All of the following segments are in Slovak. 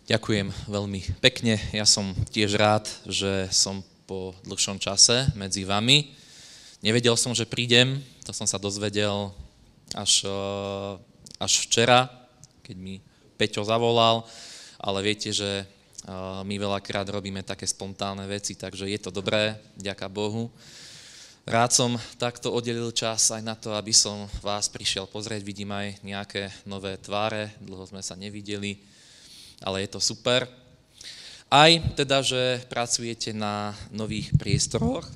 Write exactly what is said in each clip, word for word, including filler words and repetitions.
Ďakujem veľmi pekne. Ja som tiež rád, že som po dlhšom čase medzi vami. Nevedel som, že prídem, to som sa dozvedel až, až včera, keď mi Peťo zavolal, ale viete, že my veľakrát robíme také spontánne veci, takže je to dobré, ďaká Bohu. Rád som takto oddelil čas aj na to, aby som vás prišiel pozrieť, vidím aj nejaké nové tváre, dlho sme sa nevideli, ale je to super. Aj teda, že pracujete na nových priestoroch.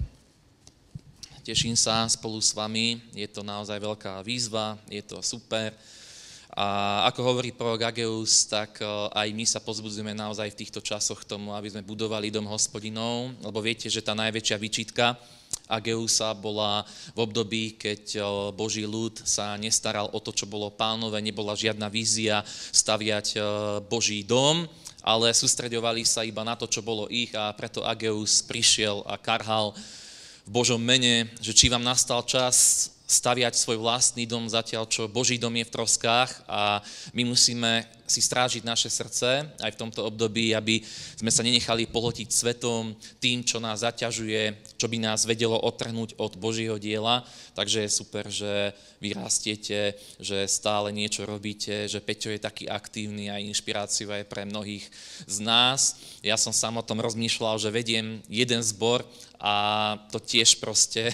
Teším sa spolu s vami, je to naozaj veľká výzva, je to super. A ako hovorí prorok Ageus, tak aj my sa pozbudzujeme naozaj v týchto časoch k tomu, aby sme budovali dom Hospodinov, lebo viete, že tá najväčšia výčitka Ageusa bola v období, keď Boží ľud sa nestaral o to, čo bolo Pánové, nebola žiadna vízia staviať Boží dom, ale sústreďovali sa iba na to, čo bolo ich, a preto Ageus prišiel a karhal v Božom mene, že či vám nastal čas staviať svoj vlastný dom, zatiaľ čo Boží dom je v troskách, a my musíme si strážiť naše srdce aj v tomto období, aby sme sa nenechali pohltiť svetom, tým, čo nás zaťažuje, čo by nás vedelo odtrhnúť od Božieho diela. Takže je super, že vy rastiete, že stále niečo robíte, že Peťo je taký aktívny a inšpiráciou aj pre mnohých z nás. Ja som sám o tom rozmýšľal, že vediem jeden zbor a to tiež proste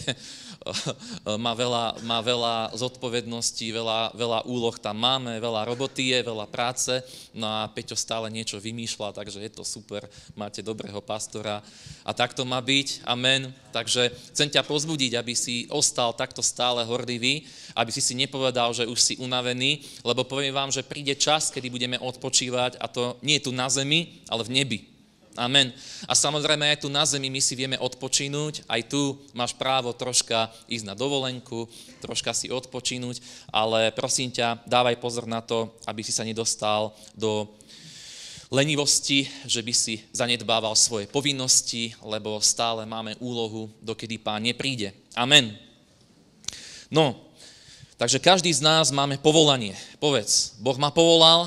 má veľa, má veľa zodpovedností, veľa, veľa úloh tam máme, veľa roboty je, veľa práce, no a Peťo stále niečo vymýšľa, takže je to super, máte dobrého pastora a tak to má byť, amen. Takže chcem ťa pozbudiť, aby si ostal takto stále horlivý, aby si si nepovedal, že už si unavený, lebo poviem vám, že príde čas, kedy budeme odpočívať, a to nie je tu na zemi, ale v nebi. Amen. A samozrejme aj tu na zemi my si vieme odpočinúť, aj tu máš právo troška ísť na dovolenku, troška si odpočinúť, ale prosím ťa, dávaj pozor na to, aby si sa nedostal do lenivosti, že by si zanedbával svoje povinnosti, lebo stále máme úlohu, dokedy Pán nepríde. Amen. No, takže každý z nás máme povolanie. Povedz, Boh ma povolal,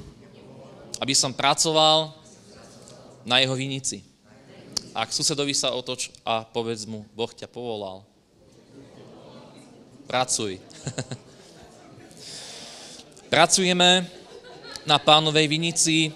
aby som pracoval na jeho vinici. Ak susedovi sa otoč a povedz mu, Boh ťa povolal. Pracuj. Pracujeme na Pánovej vinici,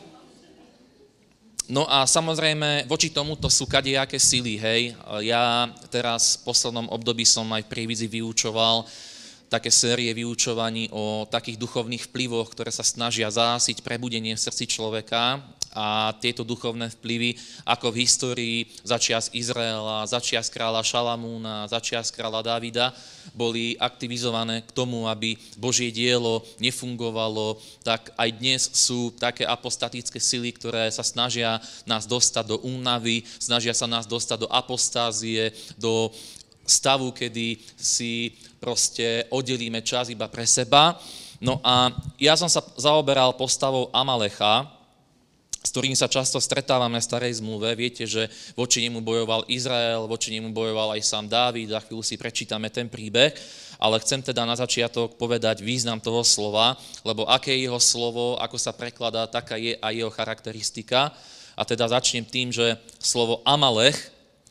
no a samozrejme voči tomuto sú kadejaké sily, hej. Ja teraz v poslednom období som aj v Prievidzi vyučoval také série vyučovaní o takých duchovných vplyvoch, ktoré sa snažia zásiť prebudenie v srdci človeka. A tieto duchovné vplyvy, ako v histórii začias Izraela, začias kráľa Šalamúna, začias kráľa Dávida, boli aktivizované k tomu, aby Božie dielo nefungovalo, tak aj dnes sú také apostatické sily, ktoré sa snažia nás dostať do únavy, snažia sa nás dostať do apostázie, do stavu, kedy si proste oddelíme čas iba pre seba. No a ja som sa zaoberal postavou Amalecha, s ktorým sa často stretávame v starej zmluve. Viete, že voči nemu bojoval Izrael, voči nemu bojoval aj sám Dávid, za chvíľu si prečítame ten príbeh, ale chcem teda na začiatok povedať význam toho slova, lebo aké je jeho slovo, ako sa prekladá, taká je aj jeho charakteristika. A teda začnem tým, že slovo Amalech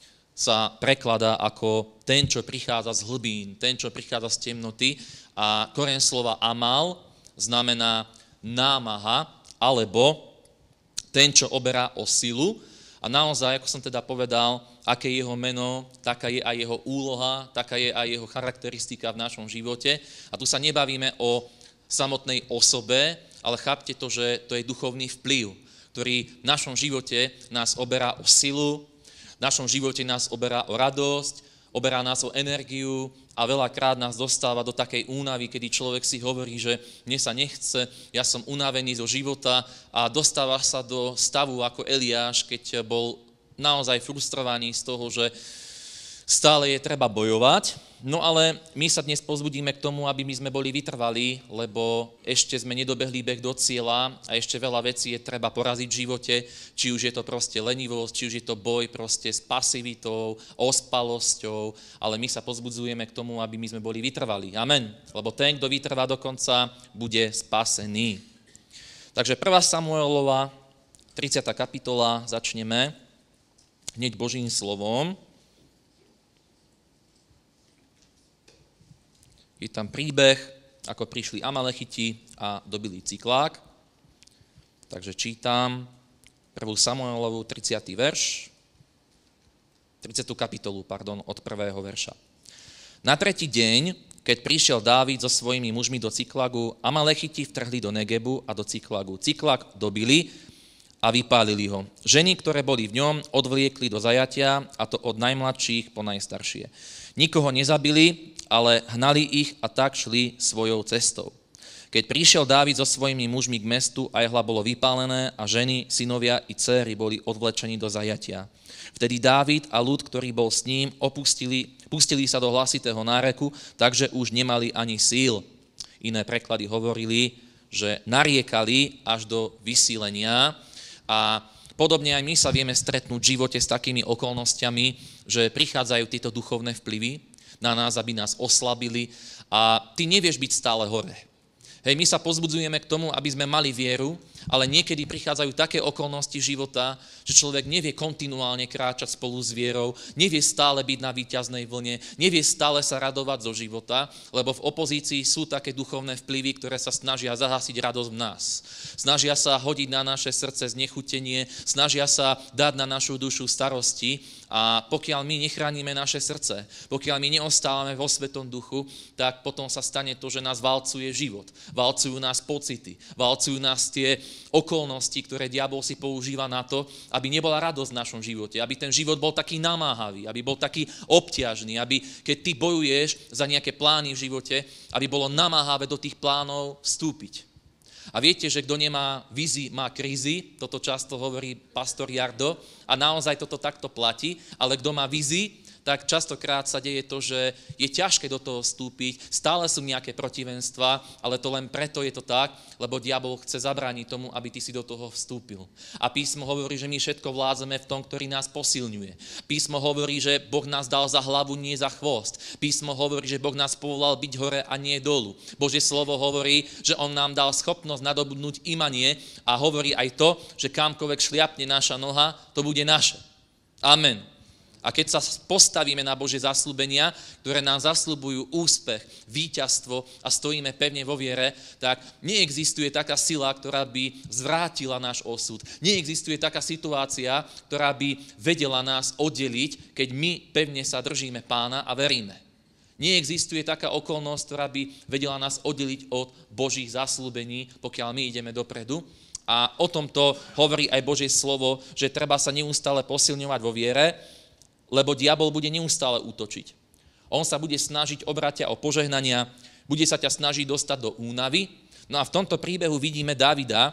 sa prekladá ako ten, čo prichádza z hlbín, ten, čo prichádza z temnoty, a koreň slova Amal znamená námaha, alebo ten, čo oberá o silu. A naozaj, ako som teda povedal, aké je jeho meno, taká je aj jeho úloha, taká je aj jeho charakteristika v našom živote. A tu sa nebavíme o samotnej osobe, ale chápte to, že to je duchovný vplyv, ktorý v našom živote nás oberá o silu, v našom živote nás oberá o radosť, oberá nás o energiu, a veľakrát nás dostáva do takej únavy, kedy človek si hovorí, že mne sa nechce, ja som unavený zo života, a dostáva sa do stavu ako Eliáš, keď bol naozaj frustrovaný z toho, že stále je treba bojovať. No ale my sa dnes pozbudíme k tomu, aby my sme boli vytrvalí, lebo ešte sme nedobehli beh do cieľa a ešte veľa vecí je treba poraziť v živote, či už je to proste lenivosť, či už je to boj proste s pasivitou, ospalosťou, ale my sa pozbudzujeme k tomu, aby my sme boli vytrvalí. Amen. Lebo ten, kto vytrvá do konca, bude spasený. Takže prvá Samuelova, tridsiata kapitola, začneme hneď Božím slovom. Je tam príbeh, ako prišli Amalechiti a dobili Ciklák. Takže čítam prvú Samuelovu tridsiaty verš, tridsiatu kapitolu, pardon, od prvého verša. Na tretí deň, keď prišiel Dávid so svojimi mužmi do Ciklagu, Amalechiti vtrhli do Negebu a do Ciklagu. Ciklak dobili a vypálili ho. Ženy, ktoré boli v ňom, odvliekli do zajatia, a to od najmladších po najstaršie. Nikoho nezabili, ale hnali ich a tak šli svojou cestou. Keď prišiel Dávid so svojimi mužmi k mestu, Ajhla bolo vypálené a ženy, synovia i dcéry boli odvlečení do zajatia. Vtedy Dávid a ľud, ktorý bol s ním, opustili, pustili sa do hlasitého náreku, takže už nemali ani síl. Iné preklady hovorili, že nariekali až do vysílenia a podobne aj my sa vieme stretnúť v živote s takými okolnostiami, že prichádzajú tieto duchovné vplyvy na nás, aby nás oslabili a ty nevieš byť stále hore. Hej, my sa pozbudzujeme k tomu, aby sme mali vieru, ale niekedy prichádzajú také okolnosti života, že človek nevie kontinuálne kráčať spolu s vierou, nevie stále byť na víťaznej vlne, nevie stále sa radovať zo života, lebo v opozícii sú také duchovné vplyvy, ktoré sa snažia zahasiť radosť v nás. Snažia sa hodiť na naše srdce znechutenie, snažia sa dať na našu dušu starosti a pokiaľ my nechránime naše srdce, pokiaľ my neostávame vo Svetom duchu, tak potom sa stane to, že nás valcuje život, valcujú nás pocity, valcujú nás tie okolnosti, ktoré diabol si používa na to, aby nebola radosť v našom živote, aby ten život bol taký namáhavý, aby bol taký obťažný, aby keď ty bojuješ za nejaké plány v živote, aby bolo namáhavé do tých plánov vstúpiť. A viete, že kto nemá vízy, má krízy, toto často hovorí pastor Jardo a naozaj toto takto platí, ale kto má vízy, tak častokrát sa deje to, že je ťažké do toho vstúpiť, stále sú nejaké protivenstva, ale to len preto je to tak, lebo diabol chce zabrániť tomu, aby ty si do toho vstúpil. A písmo hovorí, že my všetko vládzeme v tom, ktorý nás posilňuje. Písmo hovorí, že Boh nás dal za hlavu, nie za chvost. Písmo hovorí, že Boh nás povolal byť hore a nie dolu. Božie slovo hovorí, že on nám dal schopnosť nadobudnúť imanie a hovorí aj to, že kamkoľvek šliapne naša noha, to bude naše. Amen. A keď sa postavíme na Božie zasľúbenia, ktoré nám zasľubujú úspech, víťazstvo a stojíme pevne vo viere, tak neexistuje taká sila, ktorá by zvrátila náš osud. Neexistuje taká situácia, ktorá by vedela nás oddeliť, keď my pevne sa držíme Pána a veríme. Neexistuje taká okolnosť, ktorá by vedela nás oddeliť od Božích zasľúbení, pokiaľ my ideme dopredu. A o tomto hovorí aj Božie slovo, že treba sa neustále posilňovať vo viere, lebo diabol bude neustále útočiť. On sa bude snažiť obrať ťa o požehnania, bude sa ťa snažiť dostať do únavy. No a v tomto príbehu vidíme Davida,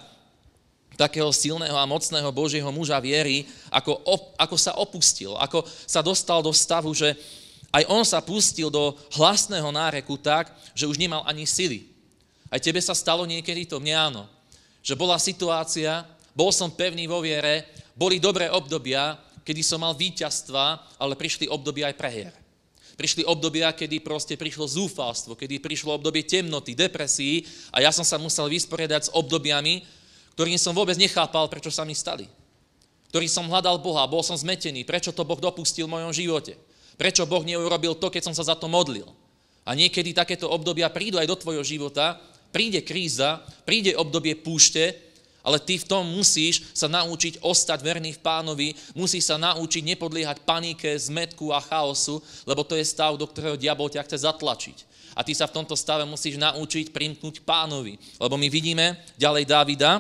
takého silného a mocného Božieho muža viery, ako, op, ako sa opustil, ako sa dostal do stavu, že aj on sa pustil do hlasného náreku tak, že už nemal ani sily. Aj tebe sa stalo niekedy to, mne áno. Že bola situácia, bol som pevný vo viere, boli dobré obdobia, kedy som mal víťazstva, ale prišli obdobia aj prehier. Prišli obdobia, kedy proste prišlo zúfalstvo, kedy prišlo obdobie temnoty, depresií a ja som sa musel vysporiadať s obdobiami, ktorým som vôbec nechápal, prečo sa mi stali. Ktorý som hľadal Boha, bol som zmetený, prečo to Boh dopustil v mojom živote. Prečo Boh neurobil to, keď som sa za to modlil. A niekedy takéto obdobia prídu aj do tvojho života, príde kríza, príde obdobie púšte, ale ty v tom musíš sa naučiť ostať verný v Pánovi, musíš sa naučiť nepodliehať panike, zmätku a chaosu, lebo to je stav, do ktorého diabol ťa chce zatlačiť. A ty sa v tomto stave musíš naučiť primknúť Pánovi. Lebo my vidíme ďalej Dávida,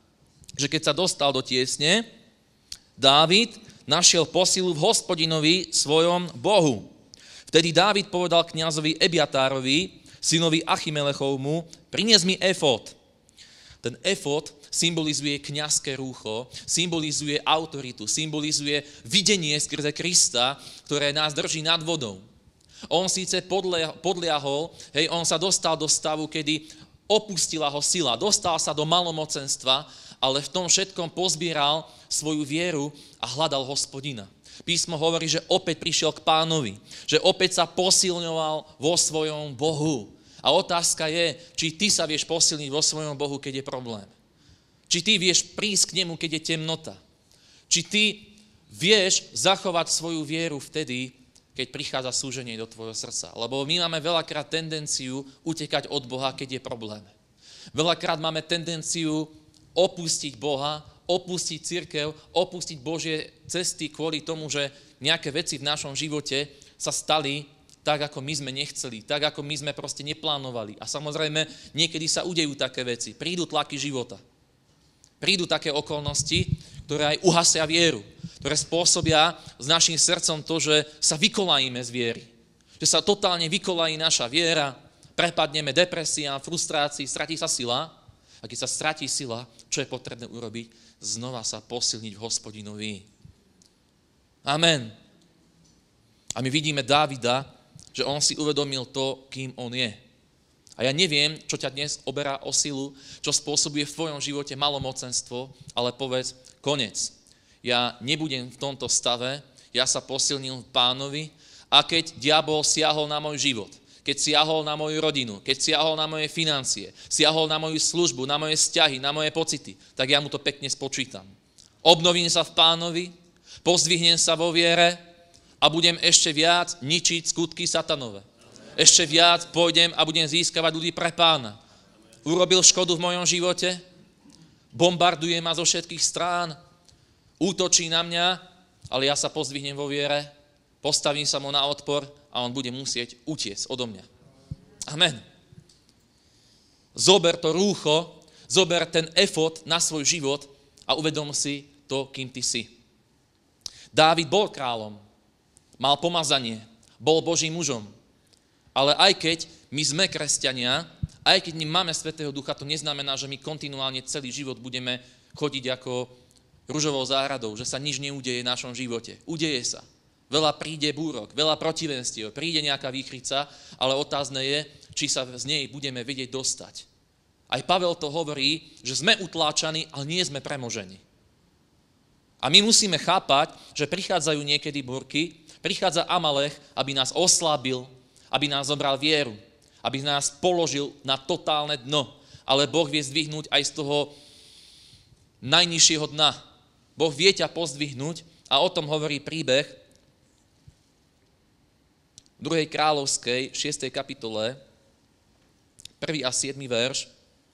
že keď sa dostal do tiesne, Dávid našiel posilu v Hospodinovi svojom Bohu. Vtedy Dávid povedal kňazovi Ebiatárovi, synovi Achimelechovmu, prinies mi efod. Ten efod symbolizuje kňazské rúcho, symbolizuje autoritu, symbolizuje videnie skrze Krista, ktoré nás drží nad vodou. On síce podliahol, hej, on sa dostal do stavu, kedy opustila ho sila, dostal sa do malomocenstva, ale v tom všetkom pozbieral svoju vieru a hľadal Hospodina. Písmo hovorí, že opäť prišiel k Pánovi, že opäť sa posilňoval vo svojom Bohu. A otázka je, či ty sa vieš posilniť vo svojom Bohu, keď je problém. Či ty vieš prísť k nemu, keď je temnota. Či ty vieš zachovať svoju vieru vtedy, keď prichádza súženie do tvojho srdca. Lebo my máme veľakrát tendenciu utekať od Boha, keď je problém. Veľakrát máme tendenciu opustiť Boha, opustiť cirkev, opustiť Božie cesty kvôli tomu, že nejaké veci v našom živote sa stali tak, ako my sme nechceli, tak, ako my sme proste neplánovali. A samozrejme, niekedy sa udejú také veci. Prídu tlaky života. Prídu také okolnosti, ktoré aj uhasia vieru, ktoré spôsobia s našim srdcom to, že sa vykolajíme z viery. Že sa totálne vykolají naša viera, prepadneme depresiám, frustrácii, stratí sa sila. A keď sa stratí sila, čo je potrebné urobiť? Znova sa posilniť v Hospodinovi. Amen. A my vidíme Dávida, že on si uvedomil to, kým on je. A ja neviem, čo ťa dnes oberá o silu, čo spôsobuje v tvojom živote malomocenstvo, ale povedz, konec. Ja nebudem v tomto stave, ja sa posilnil v Pánovi a keď diabol siahol na môj život, keď siahol na moju rodinu, keď siahol na moje financie, siahol na moju službu, na moje vzťahy, na moje pocity, tak ja mu to pekne spočítam. Obnovím sa v Pánovi, pozdvihnem sa vo viere a budem ešte viac ničiť skutky satanové. Ešte viac pôjdem a budem získavať ľudí pre Pána. Urobil škodu v mojom živote, bombarduje ma zo všetkých strán, útočí na mňa, ale ja sa pozdvihnem vo viere, postavím sa mu na odpor a on bude musieť utiecť odo mňa. Amen. Zober to rúcho, zober ten efod na svoj život a uvedom si to, kým ty si. Dávid bol kráľom, mal pomazanie, bol Božím mužom, ale aj keď my sme kresťania, aj keď my máme Svätého Ducha, to neznamená, že my kontinuálne celý život budeme chodiť ako ružovou záhradou, že sa nič neudeje v našom živote. Udeje sa. Veľa príde búrok, veľa protivenstiev, príde nejaká výchrica, ale otázne je, či sa z nej budeme vedieť dostať. Aj Pavel to hovorí, že sme utláčaní, ale nie sme premožení. A my musíme chápať, že prichádzajú niekedy búrky, prichádza Amalech, aby nás oslábil, aby nás zobral vieru, aby nás položil na totálne dno. Ale Boh vie zdvihnúť aj z toho najnižšieho dna. Boh vie ťa pozdvihnúť a o tom hovorí príbeh v druhej kráľovskej, šiestej kapitole, prvý a siedmy verš.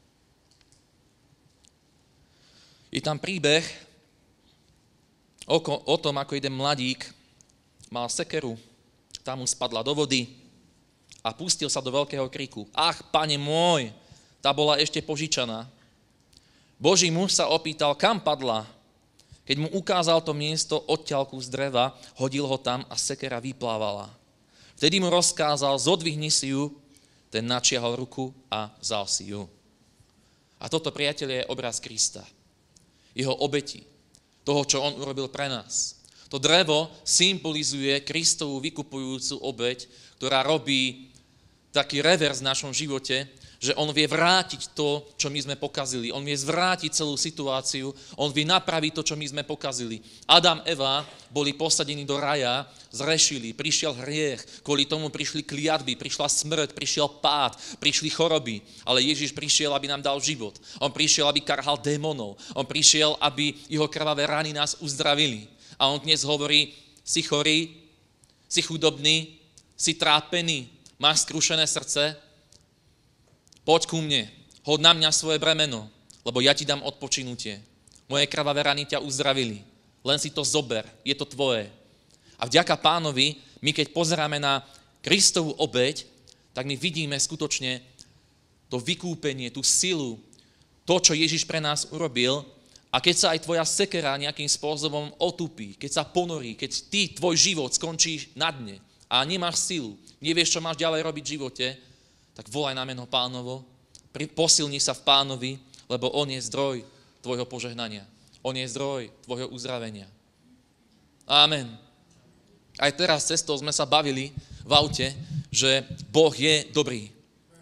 Je tam príbeh o, o tom, ako jeden mladík mal sekeru, tá mu spadla do vody a pustil sa do veľkého kriku. Ach, pane môj, tá bola ešte požičaná. Boží muž sa opýtal, kam padla. Keď mu ukázal to miesto odťaľku z dreva, hodil ho tam a sekera vyplávala. Vtedy mu rozkázal, zodvihni si ju, ten načiahol ruku a vzal si ju. A toto, priatelia, je obraz Krista. Jeho obeti, toho, čo on urobil pre nás. To drevo symbolizuje Kristovú vykupujúcu obeť, ktorá robí taký revers v našom živote, že on vie vrátiť to, čo my sme pokazili. On vie zvrátiť celú situáciu, on vie napraviť to, čo my sme pokazili. Adam, Eva boli posadení do raja, zrešili, prišiel hriech, kvôli tomu prišli kliatby, prišla smrť, prišiel pád, prišli choroby, ale Ježiš prišiel, aby nám dal život. On prišiel, aby karhal démonov. On prišiel, aby jeho krvavé rany nás uzdravili. A on dnes hovorí, si chorý, si chudobný, si trápený, máš skrúšené srdce, poď ku mne, hod na mňa svoje bremeno, lebo ja ti dám odpočinutie. Moje krvavé rany ťa uzdravili. Len si to zober, je to tvoje. A vďaka Pánovi, my keď pozeráme na Kristovú obeť, tak my vidíme skutočne to vykúpenie, tú silu, to, čo Ježiš pre nás urobil. A keď sa aj tvoja sekera nejakým spôsobom otupí, keď sa ponorí, keď ty, tvoj život skončíš na dne a nemáš silu, nevieš, čo máš ďalej robiť v živote, tak volaj na meno Pánovo, posilni sa v Pánovi, lebo on je zdroj tvojho požehnania. On je zdroj tvojho uzdravenia. Amen. Aj teraz cestou sme sa bavili v aute, že Boh je dobrý.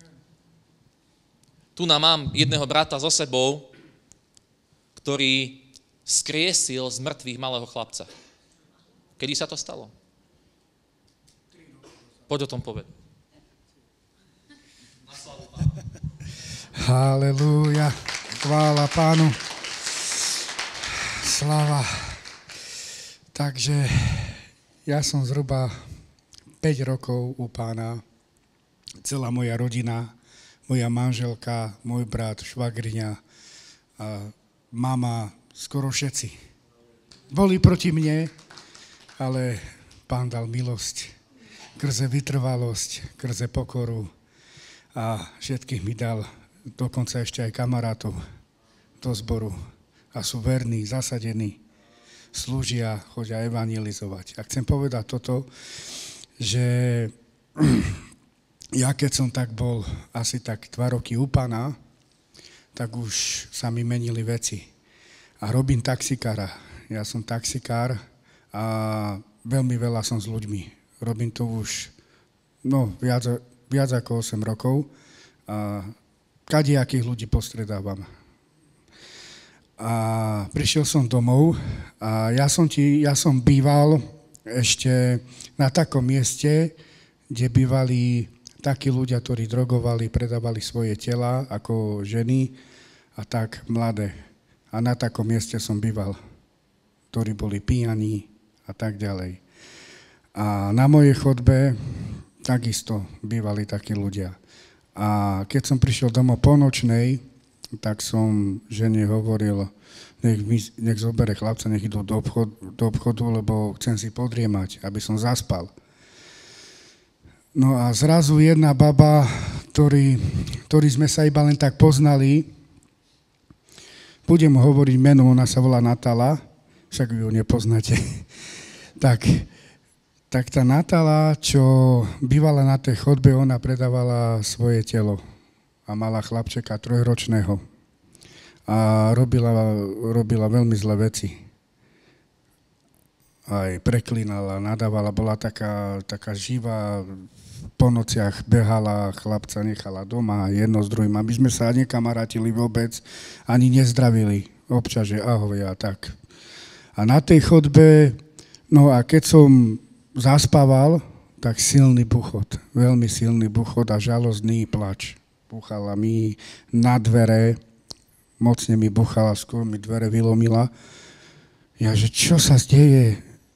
Tu nám mám jedného brata so sebou, ktorý skriesil z mŕtvych malého chlapca. Kedy sa to stalo? Poď o tom povedz. Halelúja, chvála Pánu. Sláva. Takže ja som zhruba päť rokov u Pána. Celá moja rodina, moja manželka, môj brat, švagriňa, a mama, skoro všetci. Boli proti mne, ale Pán dal milosť, krze vytrvalosť, krze pokoru a všetkých mi dal, dokonca ešte aj kamarátov do zboru. A sú verní, zasadení, slúžia, chodia evangelizovať. A chcem povedať toto, že ja keď som tak bol asi tak dva roky u Pána, tak už sa mi menili veci. A robím taxikára. Ja som taxikár a veľmi veľa som s ľuďmi. Robím to už no, viac, viac ako osem rokov a kadejakých ľudí postredávam. A prišiel som domov a ja som, ti, ja som býval ešte na takom mieste, kde bývali takí ľudia, ktorí drogovali, predávali svoje tela ako ženy a tak mladé. A na takom mieste som býval, ktorí boli pijaní a tak ďalej. A na mojej chodbe takisto bývali takí ľudia. A keď som prišiel domov po nočnej, tak som žene hovoril, nech, mi, nech zobere chlapca, nech idú do, obchod, do obchodu, lebo chcem si podriemať, aby som zaspal. No a zrazu jedna baba, ktorý, ktorý sme sa iba len tak poznali, budem hovoriť meno, ona sa volá Natala, však vy ju nepoznáte, tak, tak tá Natala, čo bývala na tej chodbe, ona predávala svoje telo. A mala chlapčeka trojročného. A robila, robila veľmi zlé veci. Aj preklínala, nadávala, bola taká, taká živá, po nociach behala, chlapca nechala doma, jedno s druhým, aby sme sa nekamarátili vôbec, ani nezdravili. Občas, že ahoj a tak. A na tej chodbe, no a keď som zaspával, tak silný buchot, veľmi silný buchot a žalostný plač. Buchala mi na dvere, mocne mi buchala, skôr mi dvere vylomila. Ja, že čo sa deje?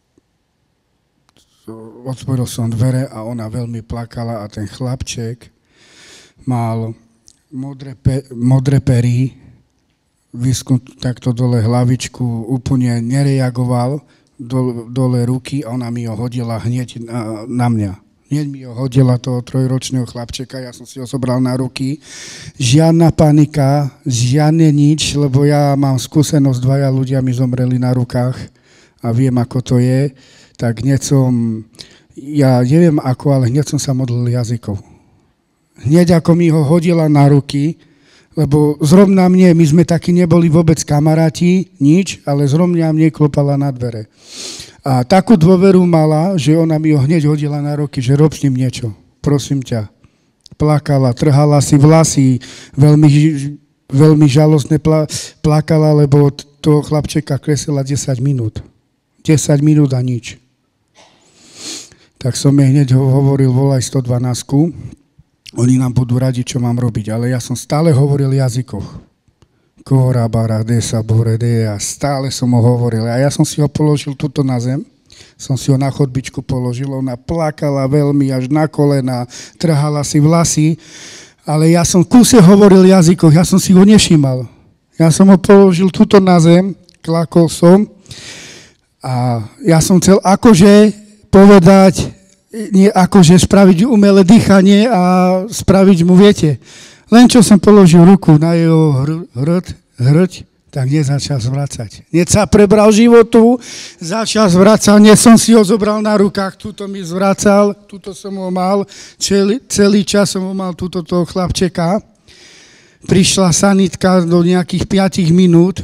Otvoril som dvere a ona veľmi plakala a ten chlapček mal modré, pe, modré pery, vysknut takto dole hlavičku, úplne nereagoval, dole, dole ruky a ona mi ho hodila hneď na, na mňa. Hneď mi ho hodila toho trojročného chlapčeka, ja som si ho zobral na ruky. Žiadna panika, žiadne nič, lebo ja mám skúsenosť, dvaja ľudia mi zomreli na rukách a viem, ako to je. Tak hneď som, ja neviem ako, ale hneď som sa modlil jazykov. Hneď ako mi ho hodila na ruky, lebo zrovna mne, my sme takí neboli vôbec kamaráti, nič, ale zrovna mne klopala na dvere. A takú dôveru mala, že ona mi ho hneď hodila na ruky, že rob s ním niečo, prosím ťa. Plakala, trhala si vlasy, veľmi, veľmi žalostne pla, plakala, lebo toho chlapčeka kresila desať minút. desať minút a nič. Tak som jej hneď hovoril, volaj sto dvanásť. Oni nám budú radiť, čo mám robiť, ale ja som stále hovoril v jazykoch. Kora, bara, desa, bore, deja, stále som ho hovoril. A ja som si ho položil tuto na zem, som si ho na chodbičku položil, ona plakala veľmi až na kolena, trhala si vlasy, ale ja som v kúse hovoril v jazykoch, ja som si ho nevšímal. Ja som ho položil tuto na zem, klakol som a ja som chcel akože povedať, nie akože spraviť umelé dýchanie a spraviť mu, viete, len čo som položil ruku na jeho hrď, hrď, tak hneď začal zvracať. Hneď sa prebral životu, začal zvracať, hneď som si ho zobral na rukách, tuto mi zvracal, tuto som ho mal, celý, celý čas som ho mal tuto toho chlapčeka. Prišla sanitka do nejakých piatich minút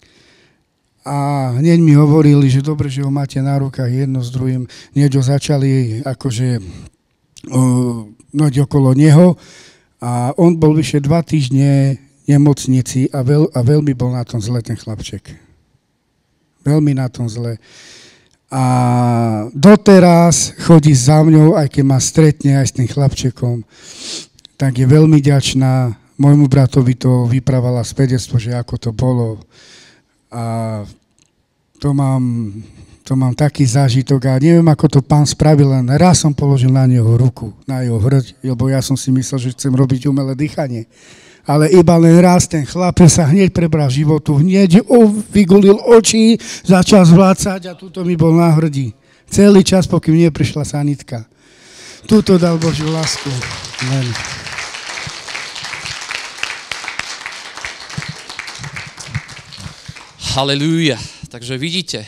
a hneď mi hovorili, že dobre, že ho máte na rukách jedno s druhým. Hneď ho začali akože noť okolo neho a on bol vyše dva týždne v nemocnici a, veľ, a veľmi bol na tom zle ten chlapček. Veľmi na tom zle. A doteraz chodí za mňou, aj keď ma stretne aj s tým chlapčekom, tak je veľmi ďačná. Môjmu bratovi to vyprávala svedectvo, že ako to bolo. A to mám, to mám taký zážitok a neviem, ako to pán spravil, len raz som položil na neho ruku, na jeho hrď, lebo ja som si myslel, že chcem robiť umelé dýchanie. Ale iba len raz ten chlapec sa hneď prebral životu, hneď vygulil oči, začal zvlácať a tuto mi bol na hrdi. Celý čas, pokým neprišla sanitka. Tuto dal Božiu lásku. Len. Halelúja. Takže vidíte,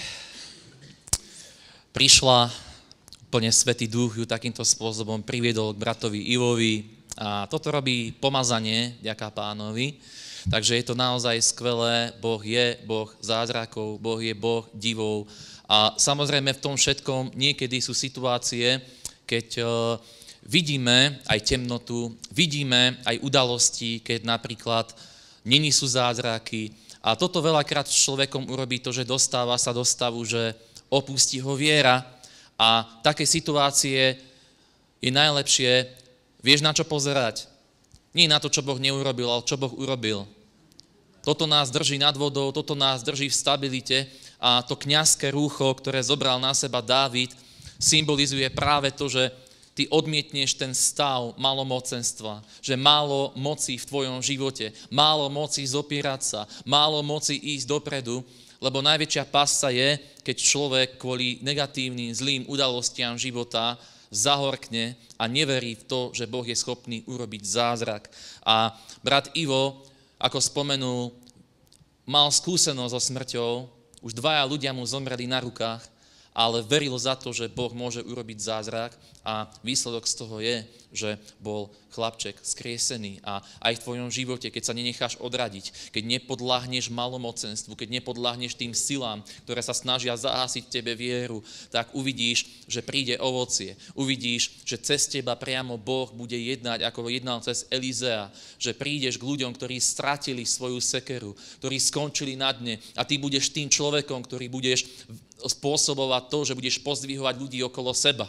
prišla úplne Svätý Duch, ju takýmto spôsobom priviedol k bratovi Ivovi a toto robí pomazanie, ďaká Pánovi. Takže je to naozaj skvelé, Boh je Boh zázrakov, Boh je Boh divov a samozrejme v tom všetkom niekedy sú situácie, keď uh, vidíme aj temnotu, vidíme aj udalosti, keď napríklad není sú zázraky. A toto veľakrát s človekom urobí to, že dostáva sa do stavu, že opustí ho viera a také situácie je najlepšie, vieš na čo pozerať. Nie na to, čo Boh neurobil, ale čo Boh urobil. Toto nás drží nad vodou, toto nás drží v stabilite a to kňazské rúcho, ktoré zobral na seba Dávid, symbolizuje práve to, že ty odmietneš ten stav malomocenstva, že málo moci v tvojom živote, málo moci zopierať sa, málo moci ísť dopredu, lebo najväčšia pasca je, keď človek kvôli negatívnym, zlým udalostiam života zahorkne a neverí v to, že Boh je schopný urobiť zázrak. A brat Ivo, ako spomenul, mal skúsenosť so smrťou, už dvaja ľudia mu zomreli na rukách, ale veril za to, že Boh môže urobiť zázrak a výsledok z toho je, že bol chlapček skriesený a aj v tvojom živote, keď sa nenecháš odradiť, keď nepodľahneš malomocenstvu, keď nepodľahneš tým silám, ktoré sa snažia zahasiť tebe vieru, tak uvidíš, že príde ovocie. Uvidíš, že cez teba priamo Boh bude jednať, ako jednal cez Elizea, že prídeš k ľuďom, ktorí stratili svoju sekeru, ktorí skončili na dne a ty budeš tým človekom, ktorý budeš spôsobovať to, že budeš pozdvihovať ľudí okolo seba.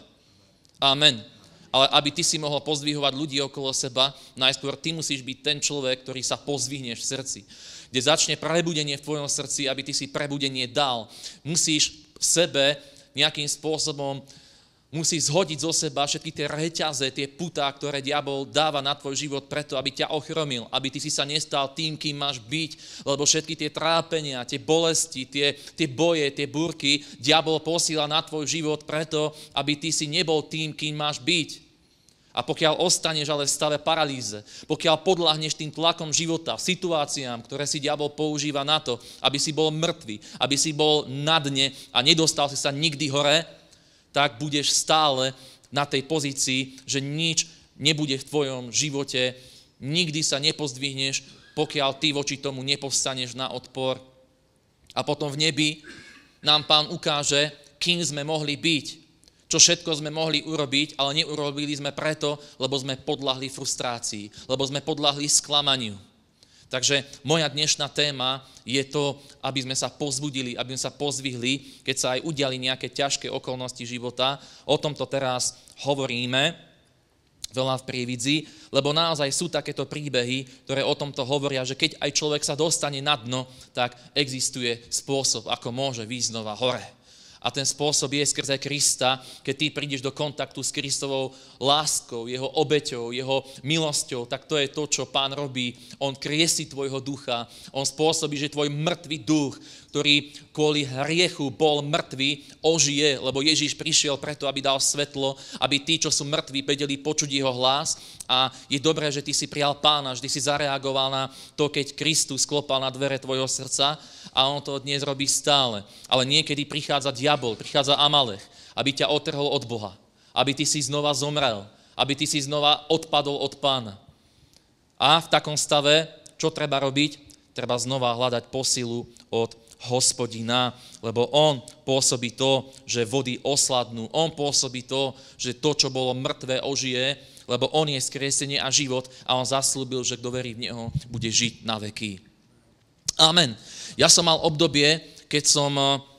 Amen. Ale aby ty si mohol pozdvihovať ľudí okolo seba, najskôr ty musíš byť ten človek, ktorý sa pozdvihneš v srdci. Kde začne prebudenie v tvojom srdci, aby ty si prebudenie dal. Musíš v sebe nejakým spôsobom musíš zhodiť zo seba všetky tie reťaze, tie putá, ktoré diabol dáva na tvoj život preto, aby ťa ochromil, aby ty si sa nestal tým, kým máš byť, lebo všetky tie trápenia, tie bolesti, tie, tie boje, tie búrky, diabol posíla na tvoj život preto, aby ty si nebol tým, kým máš byť. A pokiaľ ostaneš ale v stave paralýze, pokiaľ podľahneš tým tlakom života, situáciám, ktoré si diabol používa na to, aby si bol mŕtvy, aby si bol na dne a nedostal si sa nikdy hore, tak budeš stále na tej pozícii, že nič nebude v tvojom živote, nikdy sa nepozdvihneš, pokiaľ ty voči tomu nepovstaneš na odpor. A potom v nebi nám Pán ukáže, kým sme mohli byť, čo všetko sme mohli urobiť, ale neurobili sme preto, lebo sme podľahli frustrácii, lebo sme podľahli sklamaniu. Takže moja dnešná téma je to, aby sme sa povzbudili, aby sme sa pozdvihli, keď sa aj udiali nejaké ťažké okolnosti života. O tomto teraz hovoríme veľa v Prievidzi, lebo naozaj sú takéto príbehy, ktoré o tomto hovoria, že keď aj človek sa dostane na dno, tak existuje spôsob, ako môže výjsť znova hore. A ten spôsob je skrze Krista, keď ty prídeš do kontaktu s Kristovou láskou, jeho obeťou, jeho milosťou, tak to je to, čo Pán robí. On kriesí tvojho ducha, on spôsobí, že tvoj mŕtvý duch, ktorý kvôli hriechu bol mŕtvý, ožije, lebo Ježíš prišiel preto, aby dal svetlo, aby tí, čo sú mŕtvi, vedeli počuť jeho hlas. A je dobré, že ty si prijal Pána, že ty si zareagoval na to, keď Kristus klopal na dvere tvojho srdca a on to dnes robí stále. Ale niekedy prichádza diabol, prichádza Amalech, aby ťa otrhol od Boha, aby ty si znova zomrel, aby ty si znova odpadol od Pána. A v takom stave, čo treba robiť? Treba znova hľadať posilu od Hospodina, lebo on pôsobí to, že vody osladnú. On pôsobí to, že to, čo bolo mŕtvé, ožije, lebo on je skriesenie a život a on zaslúbil, že kto verí v neho, bude žiť na veky. Amen. Ja som mal obdobie, keď som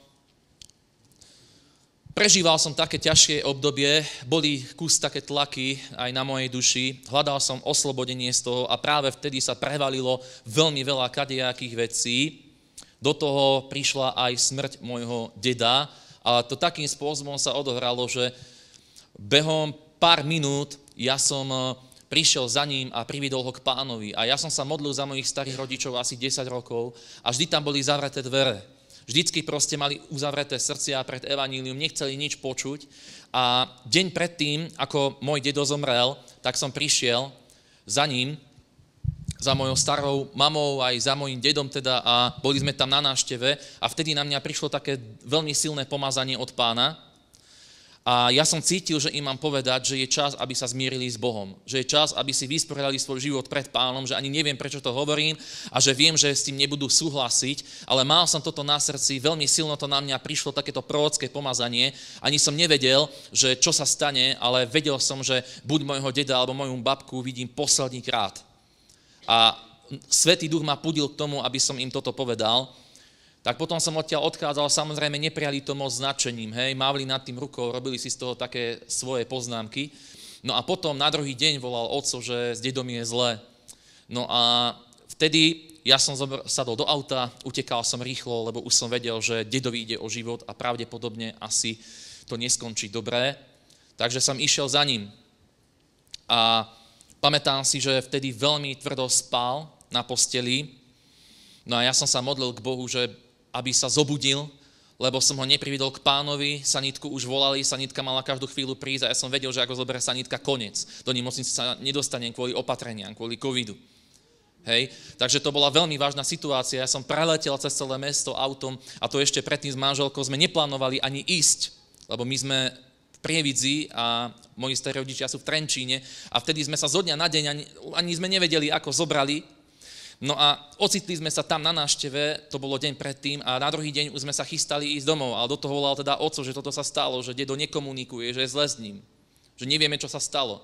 prežíval som také ťažké obdobie, boli kus také tlaky aj na mojej duši, hľadal som oslobodenie z toho a práve vtedy sa prevalilo veľmi veľa kadejakých vecí. Do toho prišla aj smrť môjho deda, ale to takým spôsobom sa odohralo, že behom pár minút ja som prišiel za ním a priviedol ho k Pánovi. A ja som sa modlil za mojich starých rodičov asi desať rokov a vždy tam boli zavreté dvere. Vždycky proste mali uzavreté srdcia pred evanílium, nechceli nič počuť. A deň predtým, ako môj dedo zomrel, tak som prišiel za ním, za mojou starou mamou, aj za mojím dedom teda a boli sme tam na návšteve a vtedy na mňa prišlo také veľmi silné pomazanie od Pána a ja som cítil, že im mám povedať, že je čas, aby sa zmierili s Bohom, že je čas, aby si vysporiadali svoj život pred Pánom, že ani neviem, prečo to hovorím a že viem, že s tým nebudú súhlasiť, ale mal som toto na srdci, veľmi silno to na mňa prišlo, takéto prorocké pomazanie, ani som nevedel, že čo sa stane, ale vedel som, že buď môjho deda alebo moju babku vidím posledný krát. A Svätý Duch ma pudil k tomu, aby som im toto povedal. Tak potom som odtiaľ odchádzal, samozrejme neprijali to moc značením, hej, mávli nad tým rukou, robili si z toho také svoje poznámky. No a potom na druhý deň volal otco, že s dedom je zle. No a vtedy ja som sadol do auta, utekal som rýchlo, lebo už som vedel, že dedovi ide o život a pravdepodobne asi to neskončí dobre. Takže som išiel za ním. A pamätám si, že vtedy veľmi tvrdo spal na posteli. No a ja som sa modlil k Bohu, že aby sa zobudil, lebo som ho nepriviedol k Pánovi, sanitku už volali, sanitka mala každú chvíľu prísť a ja som vedel, že ako zoberie sanitka, koniec. Do nemocnice sa nedostanem kvôli opatreniam, kvôli covidu. Hej? Takže to bola veľmi vážna situácia. Ja som preletel cez celé mesto autom a to ešte predtým s manželkou sme neplánovali ani ísť, lebo my sme Prievidzi a moji starí rodičia sú v Trenčíne a vtedy sme sa zo dňa na deň ani, ani sme nevedeli, ako zobrali. No a ocitli sme sa tam na návšteve, to bolo deň predtým a na druhý deň už sme sa chystali ísť domov, ale do toho volal teda otco, že toto sa stalo, že dedo nekomunikuje, že je zle s ním, že nevieme, čo sa stalo.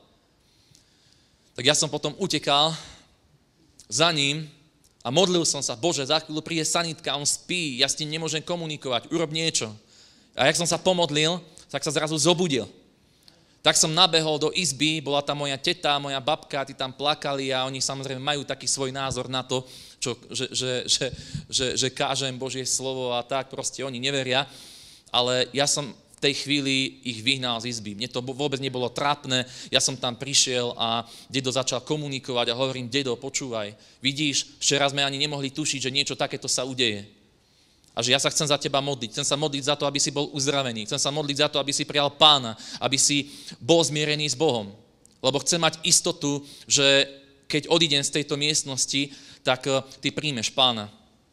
Tak ja som potom utekal za ním a modlil som sa, Bože, za chvíľu príde sanitka, on spí, ja s tým nemôžem komunikovať, urob niečo. A jak som sa pomodlil, tak sa zrazu zobudil. Tak som nabehol do izby, bola tam moja teta, moja babka, tí tam plakali a oni samozrejme majú taký svoj názor na to, čo, že, že, že, že, že kážem Božie slovo a tak, proste oni neveria, ale ja som v tej chvíli ich vyhnal z izby. Mne to vôbec nebolo trápne, ja som tam prišiel a dedo začal komunikovať a hovorím, dedo, počúvaj, vidíš, včera sme ani nemohli tušiť, že niečo takéto sa udeje. A že ja sa chcem za teba modliť. Chcem sa modliť za to, aby si bol uzdravený. Chcem sa modliť za to, aby si prijal Pána. Aby si bol zmierený s Bohom. Lebo chcem mať istotu, že keď odídem z tejto miestnosti, tak ty príjmeš Pána.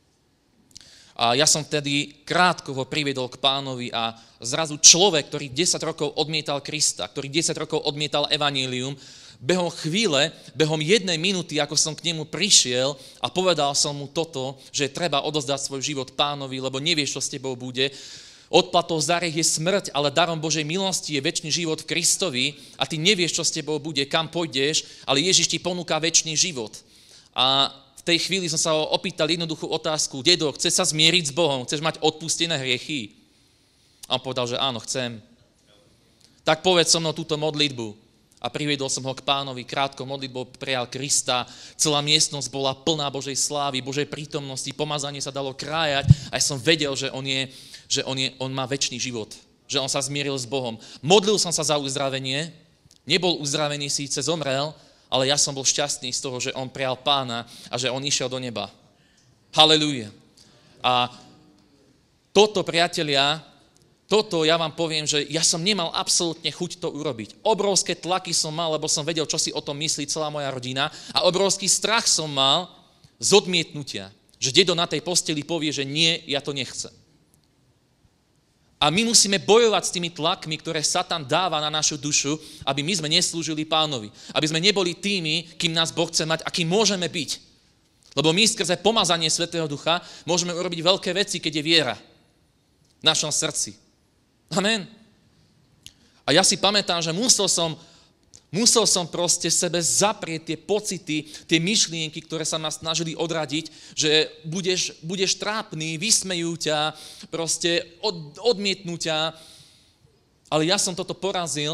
A ja som vtedy krátko ho priviedol k Pánovi a zrazu človek, ktorý desať rokov odmietal Krista, ktorý desať rokov odmietal evanílium, behom chvíle, behom jednej minúty, ako som k nemu prišiel a povedal som mu toto, že treba odozdať svoj život Pánovi, lebo nevieš, čo s tebou bude. Odplatou za hriech je smrť, ale darom Božej milosti je večný život v Kristovi a ty nevieš, čo s tebou bude, kam pôjdeš, ale Ježiš ti ponúka večný život. A v tej chvíli som sa ho opýtal jednoduchú otázku, dedo, chceš sa zmieriť s Bohom, chceš mať odpustené hriechy? A on povedal, že áno, chcem. Tak povedz so mnou túto modlitbu. A priviedol som ho k Pánovi, krátko modlitbou prijal Krista, celá miestnosť bola plná Božej slávy, Božej prítomnosti, pomazanie sa dalo krájať a ja som vedel, že on, je, že on, je, on má večný život, že on sa zmieril s Bohom. Modlil som sa za uzdravenie, nebol uzdravený, síce zomrel, ale ja som bol šťastný z toho, že on prijal Pána a že on išiel do neba. Halelúja. A toto, priatelia, toto ja vám poviem, že ja som nemal absolútne chuť to urobiť. Obrovské tlaky som mal, lebo som vedel, čo si o tom myslí celá moja rodina a obrovský strach som mal z odmietnutia, že dedo na tej posteli povie, že nie, ja to nechcem. A my musíme bojovať s tými tlakmi, ktoré Satan dáva na našu dušu, aby my sme neslúžili Pánovi. Aby sme neboli tými, kým nás Boh chce mať a kým môžeme byť. Lebo my skrze pomazanie Svätého Ducha môžeme urobiť veľké veci, keď je viera v našom srdci. Amen. A ja si pamätám, že musel som, musel som proste sebe zaprieť tie pocity, tie myšlienky, ktoré sa nás snažili odradiť, že budeš, budeš trápny, vysmejú ťa, proste od, odmietnú ťa. Ale ja som toto porazil.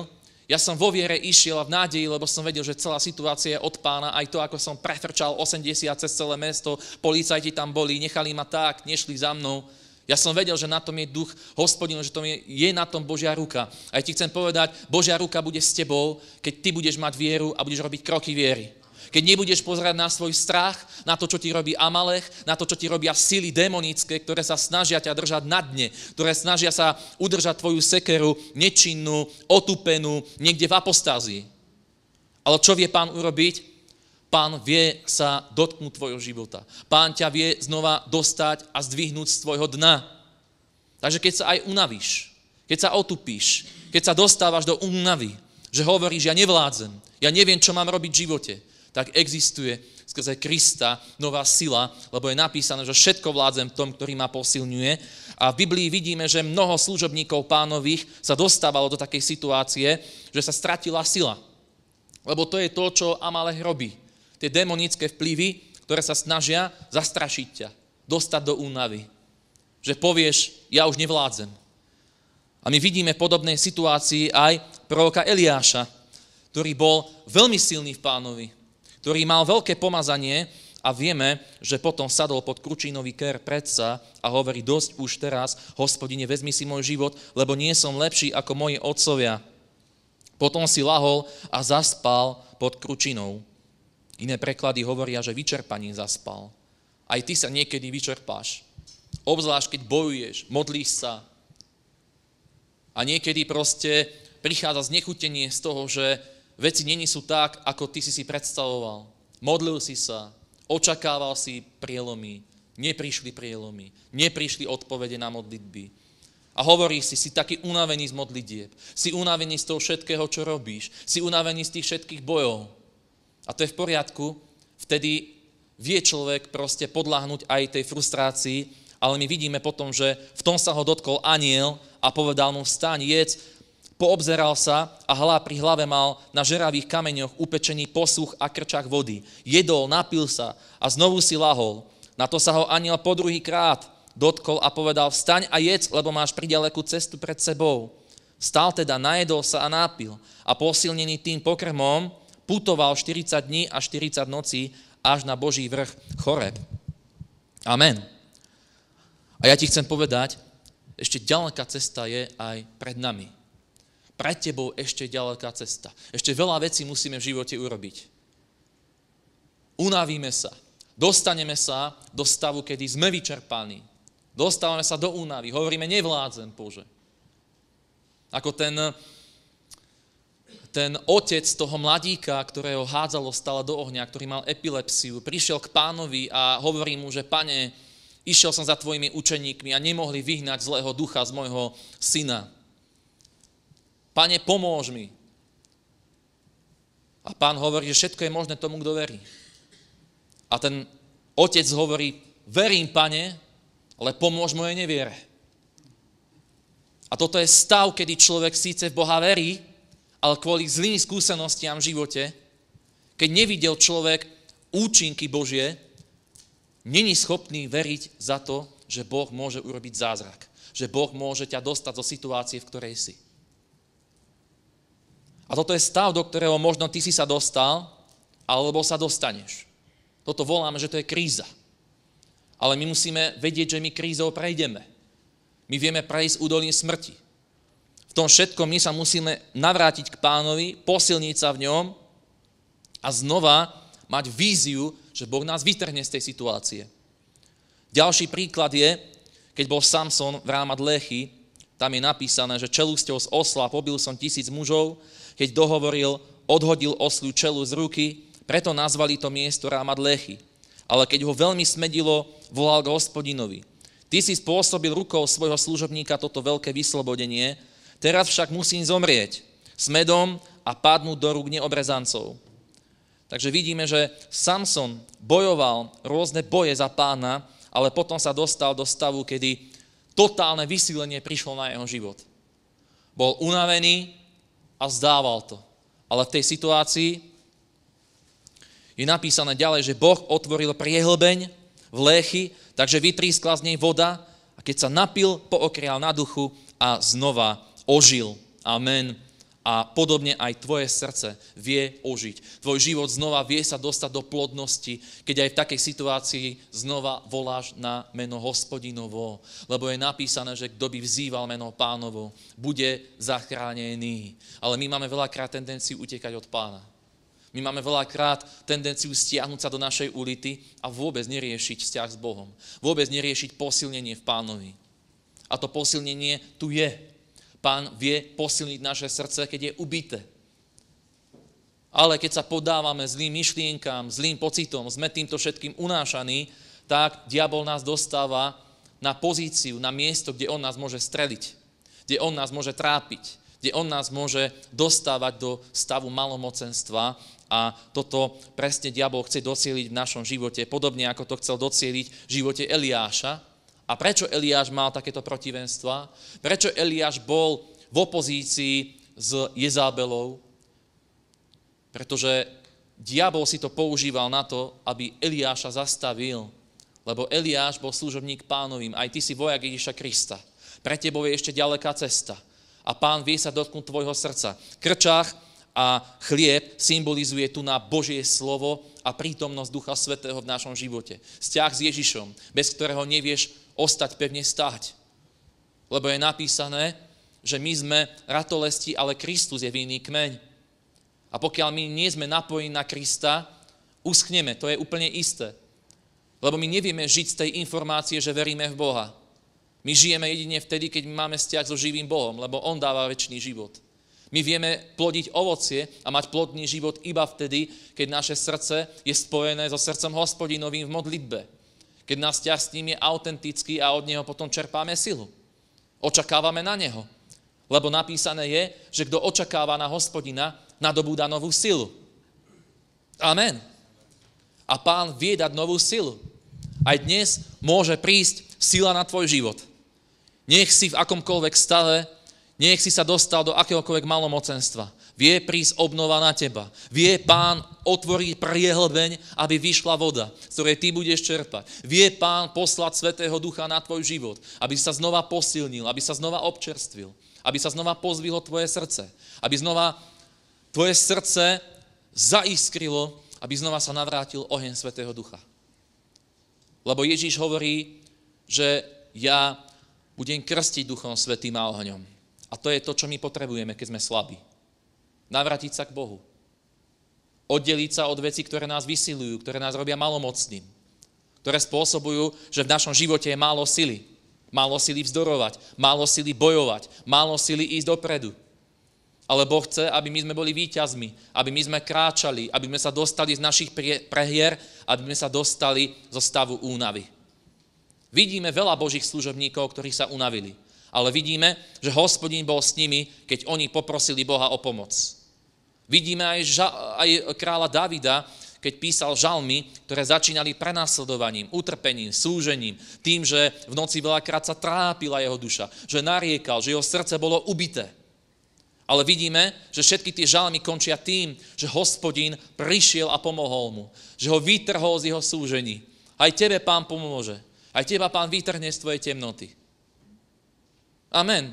Ja som vo viere išiel a v nádeji, lebo som vedel, že celá situácia je od Pána, aj to, ako som prefrčal osemdesiat cez celé mesto, policajti tam boli, nechali ma tak, nešli za mnou. Ja som vedel, že na tom je duch Hospodinov, že to je, je na tom Božia ruka. A ja ti chcem povedať, Božia ruka bude s tebou, keď ty budeš mať vieru a budeš robiť kroky viery. Keď nebudeš pozerať na svoj strach, na to, čo ti robí Amalech, na to, čo ti robia sily démonické, ktoré sa snažia ťa držať na dne, ktoré snažia sa udržať tvoju sekeru nečinnú, otupenú, niekde v apostázii. Ale čo vie Pán urobiť? Pán vie sa dotknúť tvojho života. Pán ťa vie znova dostať a zdvihnúť z tvojho dna. Takže keď sa aj unavíš, keď sa otupíš, keď sa dostávaš do únavy, že hovoríš, ja nevládzem, ja neviem, čo mám robiť v živote, tak existuje skrze Krista nová sila, lebo je napísané, že všetko vládzem v tom, ktorý ma posilňuje. A v Biblii vidíme, že mnoho služobníkov Pánových sa dostávalo do takej situácie, že sa stratila sila. Lebo to je to, čo Amalech robí. Tie demonické vplyvy, ktoré sa snažia zastrašiť ťa, dostať do únavy. Že povieš, ja už nevládzem. A my vidíme v podobnej situácii aj proroka Eliáša, ktorý bol veľmi silný v Pánovi, ktorý mal veľké pomazanie a vieme, že potom sadol pod kručínový ker predsa a hovorí, dosť už teraz, Hospodine, vezmi si môj život, lebo nie som lepší ako moji otcovia. Potom si lahol a zaspal pod kručinou. Iné preklady hovoria, že vyčerpaním zaspal. Aj ty sa niekedy vyčerpáš. Obzvlášť, keď bojuješ, modlíš sa. A niekedy proste prichádza znechutenie z toho, že veci není sú tak, ako ty si si predstavoval. Modlil si sa, očakával si prielomy, neprišli prielomy, neprišli odpovede na modlitby. A hovoríš si, si taký unavený z modlitieb, si unavený z toho všetkého, čo robíš, si unavený z tých všetkých bojov. A to je v poriadku, vtedy vie človek proste podľahnúť aj tej frustrácii, ale my vidíme potom, že v tom sa ho dotkol anjel a povedal mu, vstaň, jedz. Poobzeral sa a hľa pri hlave mal na žeravých kameňoch upečený posuch a krčach vody. Jedol, napil sa a znovu si lahol. Na to sa ho anjel po druhý krát dotkol a povedal, vstaň a jedz, lebo máš priďalekú cestu pred sebou. Vstal teda, najedol sa a nápil a posilnený tým pokrmom putoval štyridsať dní a štyridsať nocí až na Boží vrch Choreb. Amen. A ja ti chcem povedať, ešte ďaleká cesta je aj pred nami. Pred tebou ešte ďaleká cesta. Ešte veľa vecí musíme v živote urobiť. Unavíme sa. Dostaneme sa do stavu, kedy sme vyčerpaní. Dostávame sa do únavy. Hovoríme, nevládzem, Bože. Ako ten, ten otec toho mladíka, ktorého hádzalo stále do ohňa, ktorý mal epilepsiu, prišiel k Pánovi a hovorí mu, že Pane, išiel som za tvojimi učeníkmi a nemohli vyhnať zlého ducha z môjho syna. Pane, pomôž mi. A Pán hovorí, že všetko je možné tomu, kto verí. A ten otec hovorí, verím, Pane, ale pomôž mojej neviere. A toto je stav, kedy človek síce v Boha verí, ale kvôli zlým skúsenostiam v živote, keď nevidel človek účinky Božie, není schopný veriť za to, že Boh môže urobiť zázrak. Že Boh môže ťa dostať do situácie, v ktorej si. A toto je stav, do ktorého možno ty si sa dostal, alebo sa dostaneš. Toto voláme, že to je kríza. Ale my musíme vedieť, že my krízou prejdeme. My vieme prejsť údolím smrti. V tom všetkom my sa musíme navrátiť k Pánovi, posilniť sa v ňom a znova mať víziu, že Boh nás vytrhne z tej situácie. Ďalší príklad je, keď bol Samson v Rámat Léchy, tam je napísané, že čelusťou z osla pobil som tisíc mužov, keď dohovoril, odhodil oslu čelu z ruky, preto nazvali to miesto Rámat Léchy. Ale keď ho veľmi smedilo, volal k Hospodinovi. Ty si spôsobil rukou svojho služobníka toto veľké vyslobodenie, teraz však musím zomrieť smedom a padnúť do rúk neobrezancov. Takže vidíme, že Samson bojoval rôzne boje za Pána, ale potom sa dostal do stavu, kedy totálne vysílenie prišlo na jeho život. Bol unavený a zdával to. Ale v tej situácii je napísané ďalej, že Boh otvoril priehlbeň v Léchy, takže vytrískla z nej voda a keď sa napil, pookrial na duchu a znova ožil. Amen. A podobne aj tvoje srdce vie ožiť. Tvoj život znova vie sa dostať do plodnosti, keď aj v takej situácii znova voláš na meno Hospodinovo. Lebo je napísané, že kto by vzýval meno Pánovo, bude zachránený. Ale my máme veľakrát tendenciu utekať od Pána. My máme veľakrát tendenciu stiahnuť sa do našej ulity a vôbec neriešiť vzťah s Bohom. Vôbec neriešiť posilnenie v Pánovi. A to posilnenie tu je. Pán vie posilniť naše srdce, keď je ubité. Ale keď sa podávame zlým myšlienkám, zlým pocitom, sme týmto všetkým unášaní, tak diabol nás dostáva na pozíciu, na miesto, kde on nás môže streliť, kde on nás môže trápiť, kde on nás môže dostávať do stavu malomocenstva a toto presne diabol chce docieliť v našom živote, podobne ako to chcel docieliť v živote Eliáša. A prečo Eliáš mal takéto protivenstva? Prečo Eliáš bol v opozícii s Jezábelou? Pretože diabol si to používal na to, aby Eliáša zastavil. Lebo Eliáš bol služobník Pánovým. Aj ty si vojak Ježiša Krista. Pre tebou je ešte ďaleká cesta. A Pán vie sa dotknúť tvojho srdca. Krčach a chlieb symbolizuje tu na Božie slovo a prítomnosť Ducha Svätého v našom živote. Vzťah s Ježišom, bez ktorého nevieš ostať pevne stáť. Lebo je napísané, že my sme ratolesti, ale Kristus je vinný kmeň. A pokiaľ my nie sme napojení na Krista, uschneme, to je úplne isté. Lebo my nevieme žiť z tej informácie, že veríme v Boha. My žijeme jedine vtedy, keď máme vzťah so živým Bohom, lebo On dáva večný život. My vieme plodiť ovocie a mať plodný život iba vtedy, keď naše srdce je spojené so srdcom Hospodinovým v modlitbe. Keď náš vzťah s ním je autentický a od neho potom čerpáme silu. Očakávame na neho. Lebo napísané je, že kto očakáva na Hospodina, nadobúda novú silu. Amen. A Pán vie dať novú silu. Aj dnes môže prísť sila na tvoj život. Nech si v akomkoľvek stave, nech si sa dostal do akéhokoľvek malomocenstva. Vie prísť obnova na teba. Vie Pán otvoriť priehlbeň, aby vyšla voda, z ktorej ty budeš čerpať. Vie Pán poslať Svätého Ducha na tvoj život, aby sa znova posilnil, aby sa znova občerstvil, aby sa znova pozvihlo tvoje srdce, aby znova tvoje srdce zaiskrilo, aby znova sa navrátil oheň Svätého Ducha. Lebo Ježíš hovorí, že ja budem krstiť Duchom Svätým a ohňom. A to je to, čo my potrebujeme, keď sme slabí. Navrátiť sa k Bohu. Oddeliť sa od vecí, ktoré nás vysilujú, ktoré nás robia malomocným. Ktoré spôsobujú, že v našom živote je málo sily. Málo sily vzdorovať, málo sily bojovať, málo sily ísť dopredu. Ale Boh chce, aby my sme boli víťazmi, aby my sme kráčali, aby sme sa dostali z našich prehier, aby sme sa dostali zo stavu únavy. Vidíme veľa Božích služobníkov, ktorí sa unavili. Ale vidíme, že Hospodin bol s nimi, keď oni poprosili Boha o pomoc. Vidíme aj, ža- aj kráľa Davida, keď písal žalmy, ktoré začínali prenasledovaním, utrpením, súžením, tým, že v noci veľakrát sa trápila jeho duša, že nariekal, že jeho srdce bolo ubité. Ale vidíme, že všetky tie žalmy končia tým, že Hospodin prišiel a pomohol mu, že ho vytrhol z jeho súžení. Aj tebe Pán pomôže, aj teba Pán vytrhne z tvojej temnoty. Amen.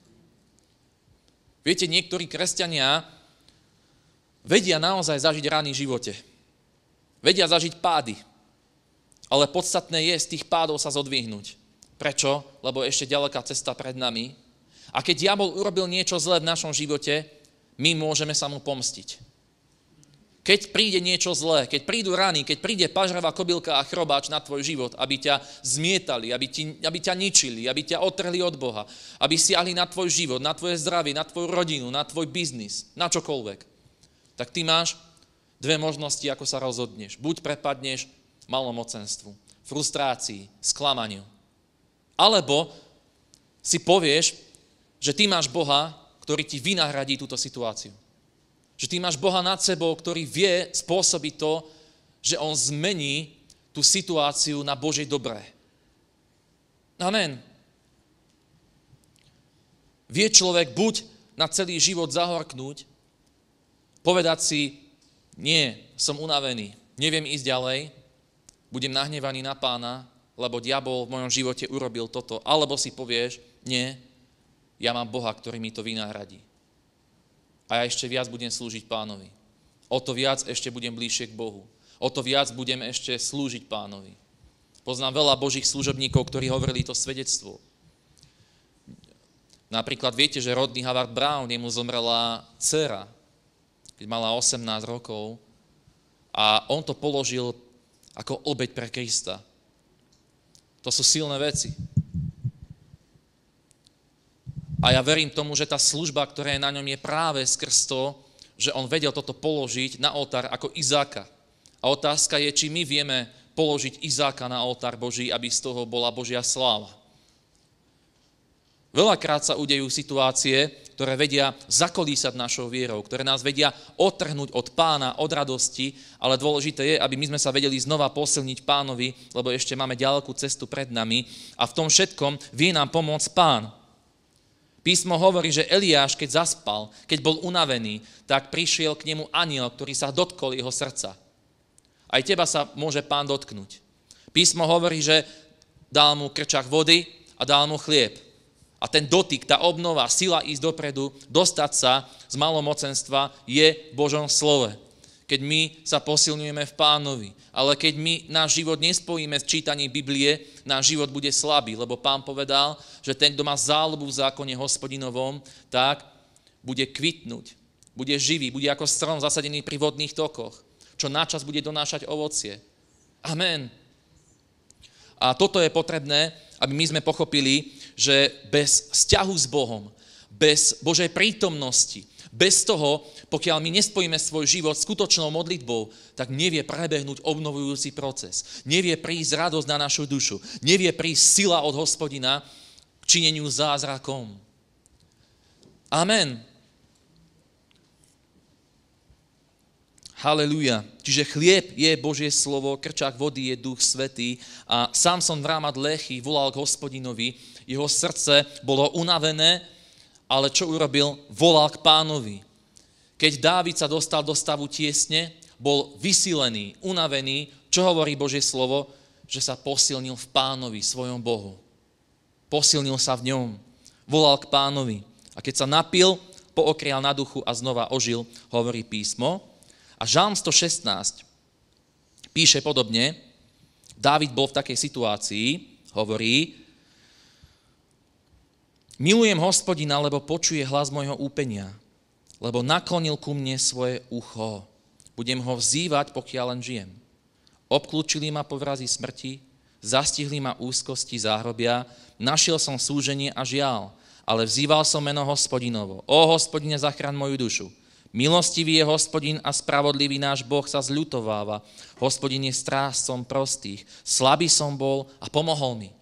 Viete, niektorí kresťania vedia naozaj zažiť rány v živote. Vedia zažiť pády. Ale podstatné je z tých pádov sa zodvihnúť. Prečo? Lebo ešte ďaleká cesta pred nami. A keď diabol urobil niečo zlé v našom živote, my môžeme sa mu pomstiť. Keď príde niečo zlé, keď prídu rany, keď príde pažravá kobylka a chrobáč na tvoj život, aby ťa zmietali, aby, ti, aby ťa ničili, aby ťa otrhli od Boha, aby siahli na tvoj život, na tvoje zdravie, na tvoju rodinu, na tvoj biznis, na čokoľvek, tak ty máš dve možnosti, ako sa rozhodneš. Buď prepadneš malomocenstvu, frustrácii, sklamaniu. Alebo si povieš, že ty máš Boha, ktorý ti vynahradí túto situáciu. Že ty máš Boha nad sebou, ktorý vie spôsobiť to, že on zmení tú situáciu na Božie dobré. Amen. Vie človek buď na celý život zahorknúť, povedať si, nie, som unavený, neviem ísť ďalej, budem nahnevaný na Pána, lebo diabol v mojom živote urobil toto. Alebo si povieš, nie, ja mám Boha, ktorý mi to vynahradí. A ja ešte viac budem slúžiť Pánovi. O to viac ešte budem bližšie k Bohu. O to viac budem ešte slúžiť Pánovi. Poznám veľa Božích služobníkov, ktorí hovorili to svedectvo. Napríklad viete, že Rodney Howard Brown, jemu zomrela dcera, keď mala osemnásť rokov, a on to položil ako obeť pre Krista. To sú silné veci. A ja verím tomu, že tá služba, ktorá je na ňom, je práve skrz to, že on vedel toto položiť na oltár ako Izáka. A otázka je, či my vieme položiť Izáka na oltár Boží, aby z toho bola Božia sláva. Veľakrát sa udejú situácie, ktoré vedia zakolísať našou vierou, ktoré nás vedia odtrhnúť od Pána, od radosti, ale dôležité je, aby my sme sa vedeli znova posilniť Pánovi, lebo ešte máme ďalekú cestu pred nami a v tom všetkom vie nám pomôcť Pán. Písmo hovorí, že Eliáš, keď zaspal, keď bol unavený, tak prišiel k nemu anjel, ktorý sa dotkol jeho srdca. Aj teba sa môže Pán dotknúť. Písmo hovorí, že dal mu krčach vody a dal mu chlieb. A ten dotyk, tá obnova, sila ísť dopredu, dostať sa z malomocenstva je v Božom slove. Keď my sa posilňujeme v Pánovi. Ale keď my náš život nespojíme s čítaním Biblie, náš život bude slabý, lebo Pán povedal, že ten, kto má záľubu v zákone Hospodinovom, tak bude kvitnúť, bude živý, bude ako strom zasadený pri vodných tokoch, čo načas bude donášať ovocie. Amen. A toto je potrebné, aby my sme pochopili, že bez vzťahu s Bohom, bez Božej prítomnosti, bez toho, pokiaľ my nespojíme svoj život skutočnou modlitbou, tak nevie prebehnúť obnovujúci proces. Nevie prísť radosť na našu dušu. Nevie prísť sila od Hospodina k čineniu zázrakom. Amen. Halelúja. Čiže chlieb je Božie slovo, krčák vody je Duch Svätý a Samson v Rámat Léchy volal k Hospodinovi, jeho srdce bolo unavené, ale čo urobil? Volal k Pánovi. Keď Dávid sa dostal do stavu tiesne, bol vysilený, unavený, čo hovorí Božie slovo? Že sa posilnil v Pánovi, svojom Bohu. Posilnil sa v ňom. Volal k Pánovi. A keď sa napil, pookrial na duchu a znova ožil, hovorí písmo. A Žalm sto šestnásť píše podobne. Dávid bol v takej situácii, hovorí: Milujem Hospodina, lebo počuje hlas môjho úpenia, lebo naklonil ku mne svoje ucho. Budem ho vzývať, pokiaľ len žijem. Obklúčili ma povrazy smrti, zastihli ma úzkosti záhrobia, našiel som súženie a žiaľ, ale vzýval som meno Hospodinovo. O Hospodine, zachraň moju dušu. Milostivý je Hospodin a spravodlivý náš Boh sa zľutováva. Hospodin je strážcom prostých. Slabý som bol a pomohol mi.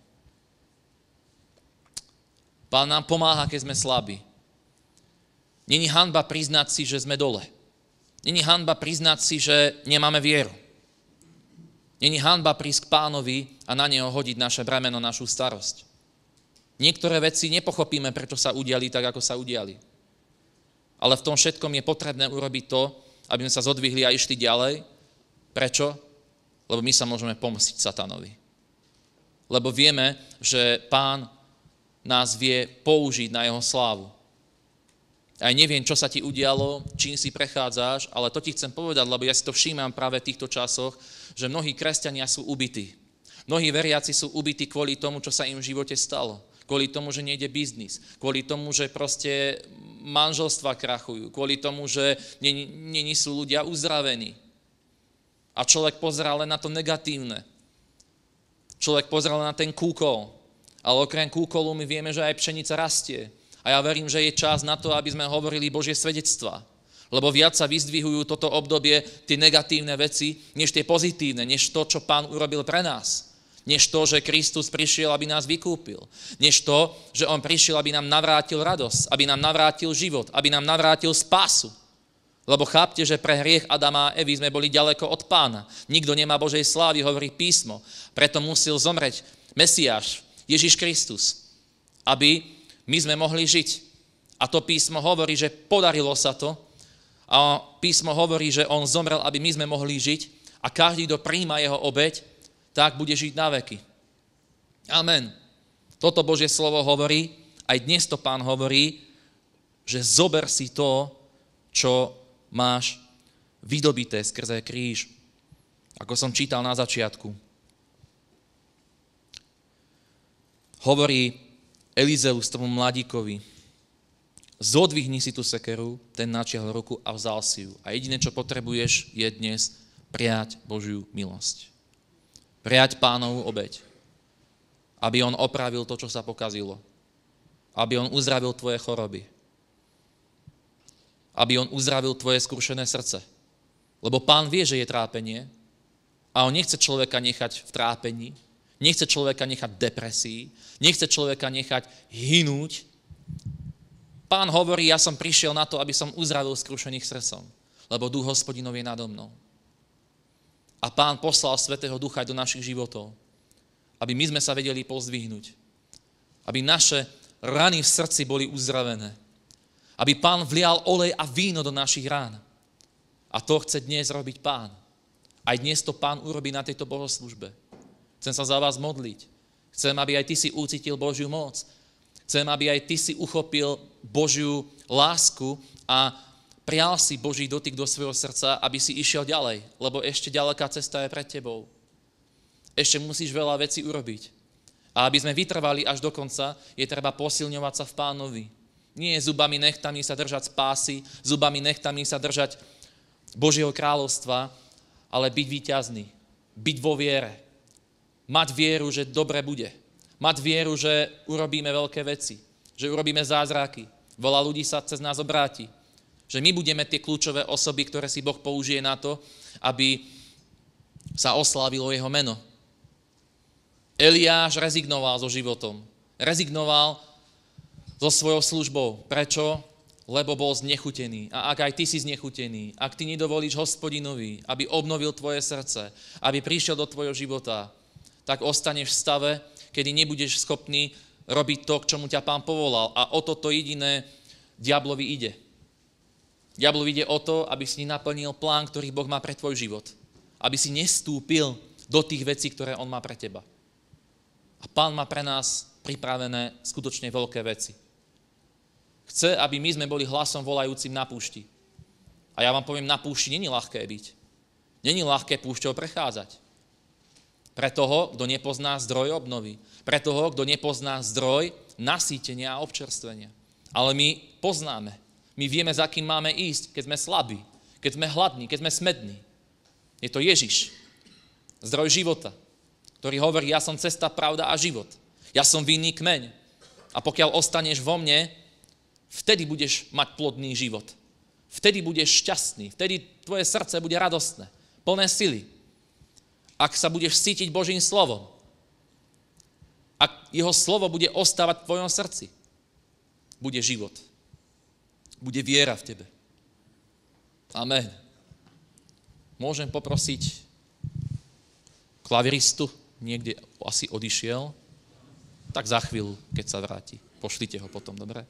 Pán nám pomáha, keď sme slabí. Není hanba priznať si, že sme dole. Není hanba priznať si, že nemáme vieru. Není hanba prísť k Pánovi a na neho hodiť naše bremeno, našu starosť. Niektoré veci nepochopíme, prečo sa udiali tak, ako sa udiali. Ale v tom všetkom je potrebné urobiť to, aby sme sa zodvihli a išli ďalej. Prečo? Lebo my sa môžeme pomstiť satanovi. Lebo vieme, že Pán nás vie použiť na jeho slávu. Aj neviem, čo sa ti udialo, čím si prechádzaš, ale to ti chcem povedať, lebo ja si to všímam práve v týchto časoch, že mnohí kresťania sú ubití. Mnohí veriaci sú ubití kvôli tomu, čo sa im v živote stalo. Kvôli tomu, že nejde biznis. Kvôli tomu, že proste manželstva krachujú. Kvôli tomu, že není sú ľudia uzdravení. A človek pozerá len na to negatívne. Človek pozerá len na ten kúkol. Ale okrem kúkolu my vieme, že aj pšenica rastie. A ja verím, že je čas na to, aby sme hovorili Božie svedectvá. Lebo viac sa vyzdvihujú toto obdobie tie negatívne veci, než tie pozitívne, než to, čo Pán urobil pre nás. Než to, že Kristus prišiel, aby nás vykúpil. Než to, že On prišiel, aby nám navrátil radosť, aby nám navrátil život, aby nám navrátil spásu. Lebo chápte, že pre hriech Adama a Evy sme boli ďaleko od Pána. Nikto nemá Božej slávy, hovorí písmo. Preto musel zomreť Mesiáš, Ježiš Kristus, aby my sme mohli žiť. A to písmo hovorí, že podarilo sa to. A písmo hovorí, že on zomrel, aby my sme mohli žiť. A každý, kto prijíma jeho obeť, tak bude žiť na veky. Amen. Toto Božie slovo hovorí, aj dnes to Pán hovorí, že zober si to, čo máš vydobité skrze kríž. Ako som čítal na začiatku. Hovorí Elizeus tomu mladíkovi, zodvihni si tú sekeru, ten načiahol ruku a vzal si ju. A jediné, čo potrebuješ, je dnes prijať Božiu milosť. Prijať Pánovu obeť. Aby on opravil to, čo sa pokazilo. Aby on uzdravil tvoje choroby. Aby on uzdravil tvoje skrušené srdce. Lebo Pán vie, že je trápenie a on nechce človeka nechať v trápení, nechce človeka nechať v depresii, nechce človeka nechať hynúť. Pán hovorí, ja som prišiel na to, aby som uzdravil skrušených srdcom, lebo Duch Hospodinov je nado mnou. A Pán poslal Svätého Ducha do našich životov, aby my sme sa vedeli pozdvihnúť. Aby naše rany v srdci boli uzdravené. Aby Pán vlial olej a víno do našich rán. A to chce dnes robiť Pán. Aj dnes to Pán urobí na tejto bohoslúžbe. Chcem sa za vás modliť. Chcem, aby aj ty si ucítil Božiu moc. Chcem, aby aj ty si uchopil Božiu lásku a prijal si Boží dotyk do svojho srdca, aby si išiel ďalej, lebo ešte ďaleká cesta je pred tebou. Ešte musíš veľa vecí urobiť. A aby sme vytrvali až do konca, je treba posilňovať sa v Pánovi. Nie zubami nechtami sa držať spásy, zubami nechtami sa držať Božieho kráľovstva, ale byť víťazný, byť vo viere. Mať vieru, že dobre bude. Mať vieru, že urobíme veľké veci, že urobíme zázraky. Veľa ľudí sa cez nás obráti. Že my budeme tie kľúčové osoby, ktoré si Boh použije na to, aby sa oslávilo jeho meno. Eliáš rezignoval so životom. Rezignoval so svojou službou. Prečo? Lebo bol znechutený. A ak aj ty si znechutený, ak ty nedovolíš Hospodinovi, aby obnovil tvoje srdce, aby prišiel do tvojho života, tak ostaneš v stave, kedy nebudeš schopný robiť to, k čomu ťa Pán povolal. A o toto jediné diablovi ide. Diablovi ide o to, aby si naplnil plán, ktorý Boh má pre tvoj život. Aby si nestúpil do tých vecí, ktoré on má pre teba. A Pán má pre nás pripravené skutočne veľké veci. Chce, aby my sme boli hlasom volajúcim na púšti. A ja vám poviem, na púšti není ľahké byť. Není ľahké púšťou prechádzať. Pre toho, kto nepozná zdroj obnovy. Pre toho, kto nepozná zdroj nasýtenia a občerstvenia. Ale my poznáme. My vieme, za kým máme ísť, keď sme slabí, keď sme hladní, keď sme smední. Je to Ježiš, zdroj života, ktorý hovorí, ja som cesta, pravda a život. Ja som vinný kmeň. A pokiaľ ostaneš vo mne, vtedy budeš mať plodný život. Vtedy budeš šťastný, vtedy tvoje srdce bude radostné, plné sily. Ak sa budeš cítiť Božím slovom, ak jeho slovo bude ostávať v tvojom srdci, bude život. Bude viera v tebe. Amen. Môžem poprosiť klaviristu, niekde asi odišiel, tak za chvíľu, keď sa vráti. Pošlite ho potom, dobre?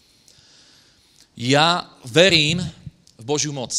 Ja verím v Božiu moc.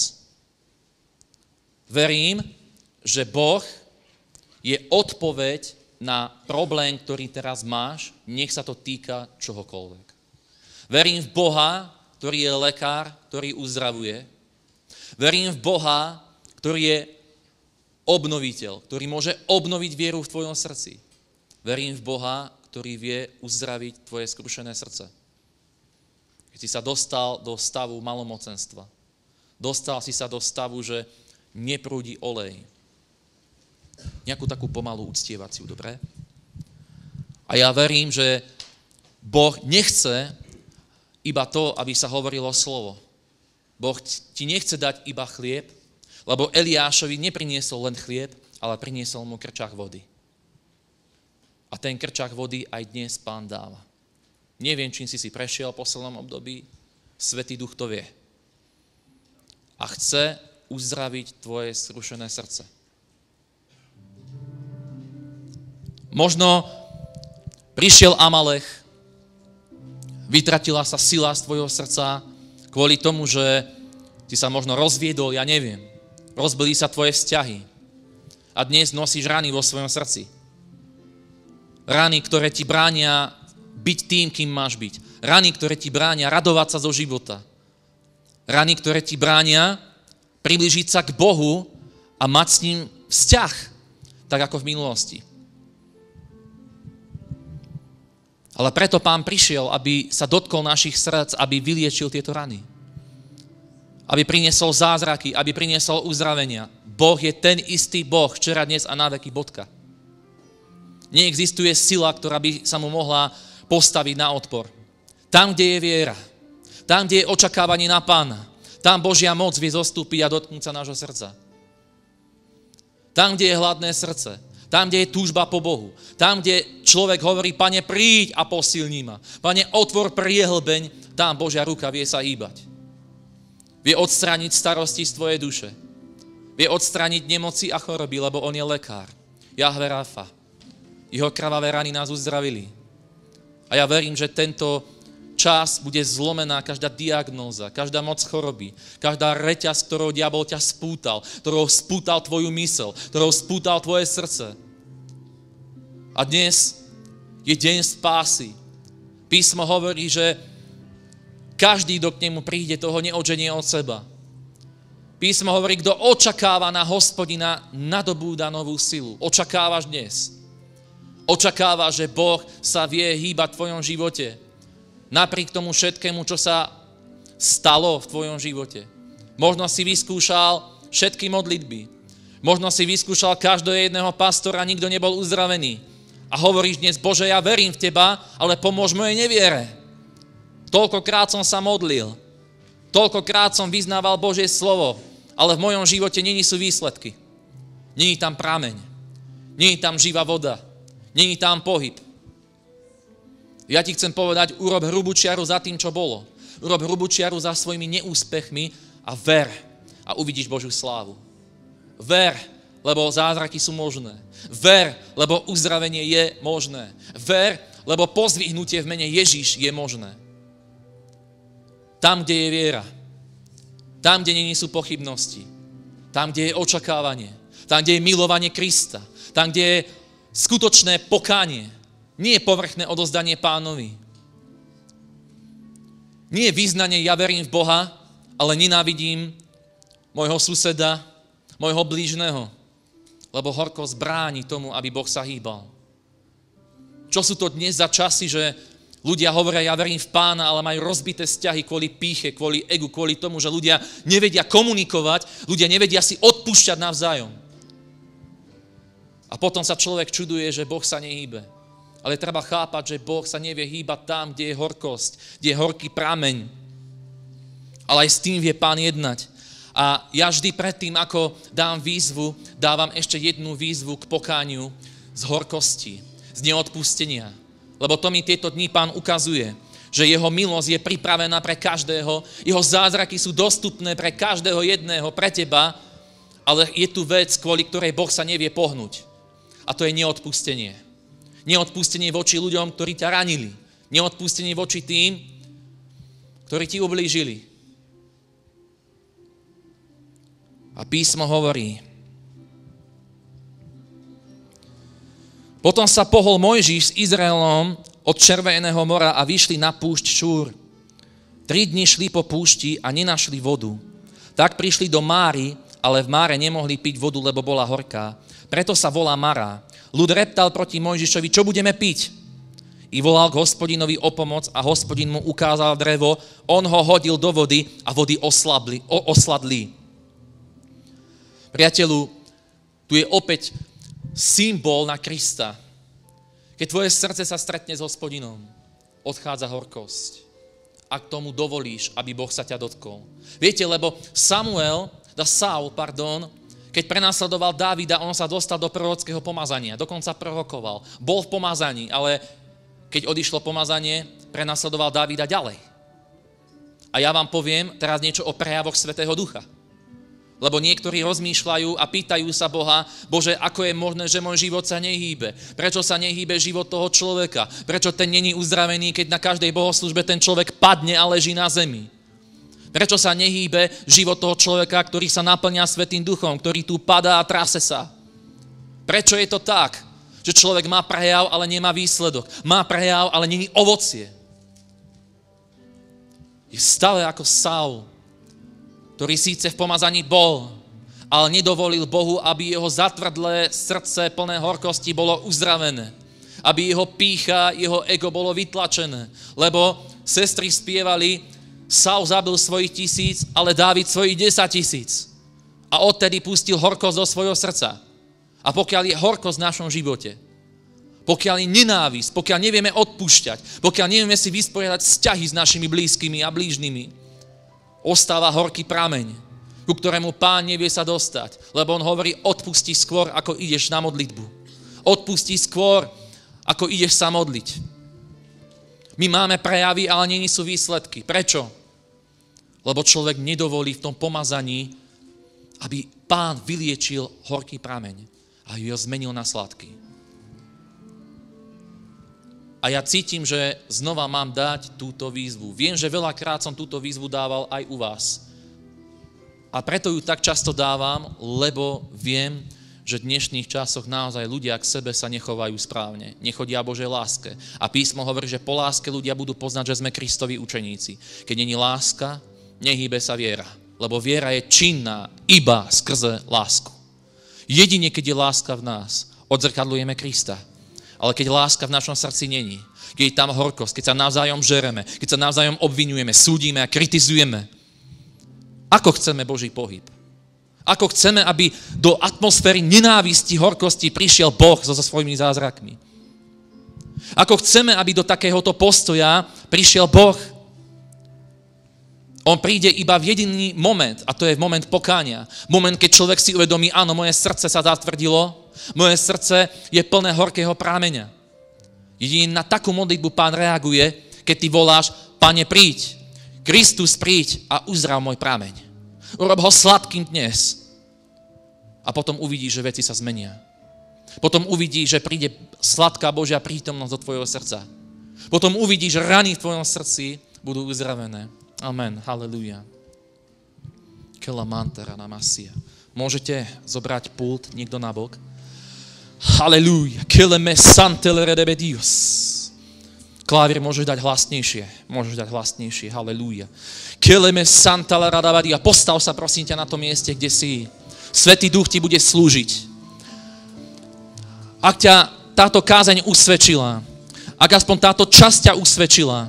Verím, že Boh je odpoveď na problém, ktorý teraz máš, nech sa to týka čohokoľvek. Verím v Boha, ktorý je lekár, ktorý uzdravuje. Verím v Boha, ktorý je obnoviteľ, ktorý môže obnoviť vieru v tvojom srdci. Verím v Boha, ktorý vie uzdraviť tvoje skrušené srdce. Keď si sa dostal do stavu malomocenstva, dostal si sa do stavu, že neprúdi olej. Nejakú takú pomalú uctievaciu, dobre? A ja verím, že Boh nechce iba to, aby sa hovorilo slovo. Boh ti nechce dať iba chlieb, lebo Eliášovi nepriniesol len chlieb, ale priniesol mu krčach vody. A ten krčach vody aj dnes Pán dáva. Neviem, čím si si prešiel v poslednom období, Svätý Duch to vie. A chce uzdraviť tvoje skrušené srdce. Možno prišiel Amalech, vytratila sa sila z tvojho srdca kvôli tomu, že si sa možno rozviedol, ja neviem. Rozbili sa tvoje vzťahy. A dnes nosíš rany vo svojom srdci. Rany, ktoré ti bránia byť tým, kým máš byť. Rany, ktoré ti bránia radovať sa zo života. Rany, ktoré ti bránia priblížiť sa k Bohu a mať s ním vzťah, tak ako v minulosti. Ale preto Pán prišiel, aby sa dotkol našich srdc, aby vyliečil tieto rany. Aby priniesol zázraky, aby priniesol uzdravenia. Boh je ten istý Boh, včera, dnes a na veky, bodka. Neexistuje sila, ktorá by sa mu mohla postaviť na odpor. Tam, kde je viera, tam, kde je očakávanie na Pána, tam Božia moc vie zostúpiť a dotknúť sa nášho srdca. Tam, kde je hladné srdce, tam, kde je túžba po Bohu, tam, kde človek hovorí, Pane, príď a posilní ma. Pane, otvor priehlbeň, tam Božia ruka vie sa hýbať. Vie odstrániť starosti z tvojej duše. Vie odstrániť nemoci a choroby, lebo on je lekár. Jahve Rafa. Jeho krvavé rany nás uzdravili. A ja verím, že tento čas bude zlomená každá diagnóza, každá moc choroby, každá reťaz, ktorou diabol ťa spútal, ktorou spútal tvoju mysel, ktorou spútal tvoje srdce. A dnes je deň spásy. Písmo hovorí, že každý, kto k nemu príde, toho neodženie od seba. Písmo hovorí, kto očakáva na Hospodina, nadobúda novú silu. Očakávaš dnes. Očakávaš, že Boh sa vie hýbať v tvojom živote. Napriek tomu všetkému, čo sa stalo v tvojom živote. Možno si vyskúšal všetky modlitby. Možno si vyskúšal každého jedného pastora, nikto nebol uzdravený. A hovoríš dnes, Bože, ja verím v teba, ale pomôž mojej neviere. Toľkokrát som sa modlil. Toľkokrát som vyznával Božie slovo, ale v mojom živote není sú výsledky. Není tam prameň. Není tam živá voda. Není tam pohyb. Ja ti chcem povedať, urob hrubú čiaru za tým, čo bolo. Urob hrubú čiaru za svojimi neúspechmi a ver a uvidíš Božiu slávu. Ver, lebo zázraky sú možné. Ver, lebo uzdravenie je možné. Ver, lebo pozdvihnutie v mene Ježiš je možné. Tam, kde je viera. Tam, kde nie sú pochybnosti. Tam, kde je očakávanie. Tam, kde je milovanie Krista. Tam, kde je skutočné pokánie. Nie je povrchné odozdanie Pánovi. Nie je význanie, ja verím v Boha, ale nenávidím môjho suseda, môjho blížneho, lebo horkosť bráni tomu, aby Boh sa hýbal. Čo sú to dnes za časy, že ľudia hovoria, ja verím v Pána, ale majú rozbité vzťahy kvôli pýche, kvôli egu, kvôli tomu, že ľudia nevedia komunikovať, ľudia nevedia si odpúšťať navzájom. A potom sa človek čuduje, že Boh sa nehýbe. Ale treba chápať, že Boh sa nevie hýbať tam, kde je horkosť, kde je horký prameň. Ale aj s tým vie Pán jednať. A ja vždy predtým, ako dám výzvu, dávam ešte jednu výzvu k pokániu z horkosti, z neodpustenia. Lebo to mi tieto dni Pán ukazuje, že jeho milosť je pripravená pre každého, jeho zázraky sú dostupné pre každého jedného, pre teba, ale je tu vec, kvôli ktorej Boh sa nevie pohnúť. A to je neodpustenie. Neodpustenie voči ľuďom, ktorí ťa ranili. Neodpustenie voči tým, ktorí ti ublížili. A písmo hovorí, potom sa pohol Mojžiš s Izraelom od Červeného mora a vyšli na púšť Šúr. Tri dni šli po púšti a nenašli vodu. Tak prišli do Máry, ale v Máre nemohli piť vodu, lebo bola horká. Preto sa volá Mara. Ľud reptal proti Mojžišovi, čo budeme piť? I volal k Hospodinovi o pomoc a Hospodin mu ukázal drevo, on ho hodil do vody a vody oslabli, o, osladli. Priateľu, tu je opäť symbol na Krista. Keď tvoje srdce sa stretne s Hospodinom, odchádza horkosť. Ak tomu dovolíš, aby Boh sa ťa dotkol. Viete, lebo Samuel, da Saul, pardon, keď prenasledoval Dávida, on sa dostal do prorockého pomazania, dokonca prorokoval. Bol v pomazaní, ale keď odišlo pomazanie, prenasledoval Dávida ďalej. A ja vám poviem teraz niečo o prejavoch Svätého Ducha. Lebo niektorí rozmýšľajú a pýtajú sa Boha, Bože, ako je možné, že môj život sa nehýbe? Prečo sa nehýbe život toho človeka? Prečo ten není uzdravený, keď na každej bohoslúžbe ten človek padne a leží na zemi? Prečo sa nehýbe život toho človeka, ktorý sa naplňa Svätým Duchom, ktorý tu padá a trase sa? Prečo je to tak, že človek má prejav, ale nemá výsledok? Má prejav, ale není ovocie. Je stále ako Saul. ktorý síce v pomazaní bol, ale nedovolil Bohu, aby jeho zatvrdlé srdce plné horkosti bolo uzdravené. Aby jeho pýcha, jeho ego bolo vytlačené. Lebo sestry spievali, Saul zabil svojich tisíc, ale Dávid svojich desať tisíc. A odtedy pustil horkosť do svojho srdca. A pokiaľ je horkosť v našom živote, pokiaľ je nenávisť, pokiaľ nevieme odpúšťať, pokiaľ nevieme si vysporiadať vzťahy s našimi blízkymi a blížnymi, ostáva horký prameň, ku ktorému Pán nevie sa dostať. Lebo on hovorí, odpusti skôr, ako ideš na modlitbu. Odpusti skôr, ako ideš sa modliť. My máme prejavy, ale nie sú výsledky. Prečo? Lebo človek nedovolí v tom pomazaní, aby Pán vyliečil horký prameň a ho zmenil na sladký. A ja cítim, že znova mám dať túto výzvu. Viem, že veľakrát som túto výzvu dával aj u vás. A preto ju tak často dávam, lebo viem, že v dnešných časoch naozaj ľudia k sebe sa nechovajú správne. Nechodia Božej láske. A písmo hovorí, že po láske ľudia budú poznať, že sme Kristovi učeníci. Keď není láska, nehýbe sa viera. Lebo viera je činná iba skrze lásku. Jedine, keď je láska v nás, odzrkadlujeme Krista. Ale keď láska v našom srdci není, keď je tam horkosť, keď sa navzájom žereme, keď sa navzájom obvinujeme, súdime a kritizujeme, ako chceme Boží pohyb? Ako chceme, aby do atmosféry nenávisti, horkosti prišiel Boh so, so svojimi zázrakmi? Ako chceme, aby do takéhoto postoja prišiel Boh? On príde iba v jediný moment, a to je moment pokánia. Moment, keď človek si uvedomí, áno, moje srdce sa zatvrdilo, moje srdce je plné horkého prámeňa. Jedine na takú modlitbu Pán reaguje, keď ty voláš, Pane, príď, Kristus, príď a uzdrav môj prámeň. Urob ho sladkým dnes. A potom uvidíš, že veci sa zmenia. Potom uvidíš, že príde sladká Božia prítomnosť do tvojho srdca. Potom uvidíš, že rany v tvojom srdci budú uzdravené. Amen. Halelúja. Môžete zobrať pult niekto na bok? Halelúja. Klavír môžeš dať hlasnejšie. Môžeš dať hlasnejšie. Halelúja. Postav sa, prosím ťa, na tom mieste, kde si. Svätý Duch ti bude slúžiť. Ak ťa táto kázeň usvedčila, ak aspoň táto časť ťa usvedčila,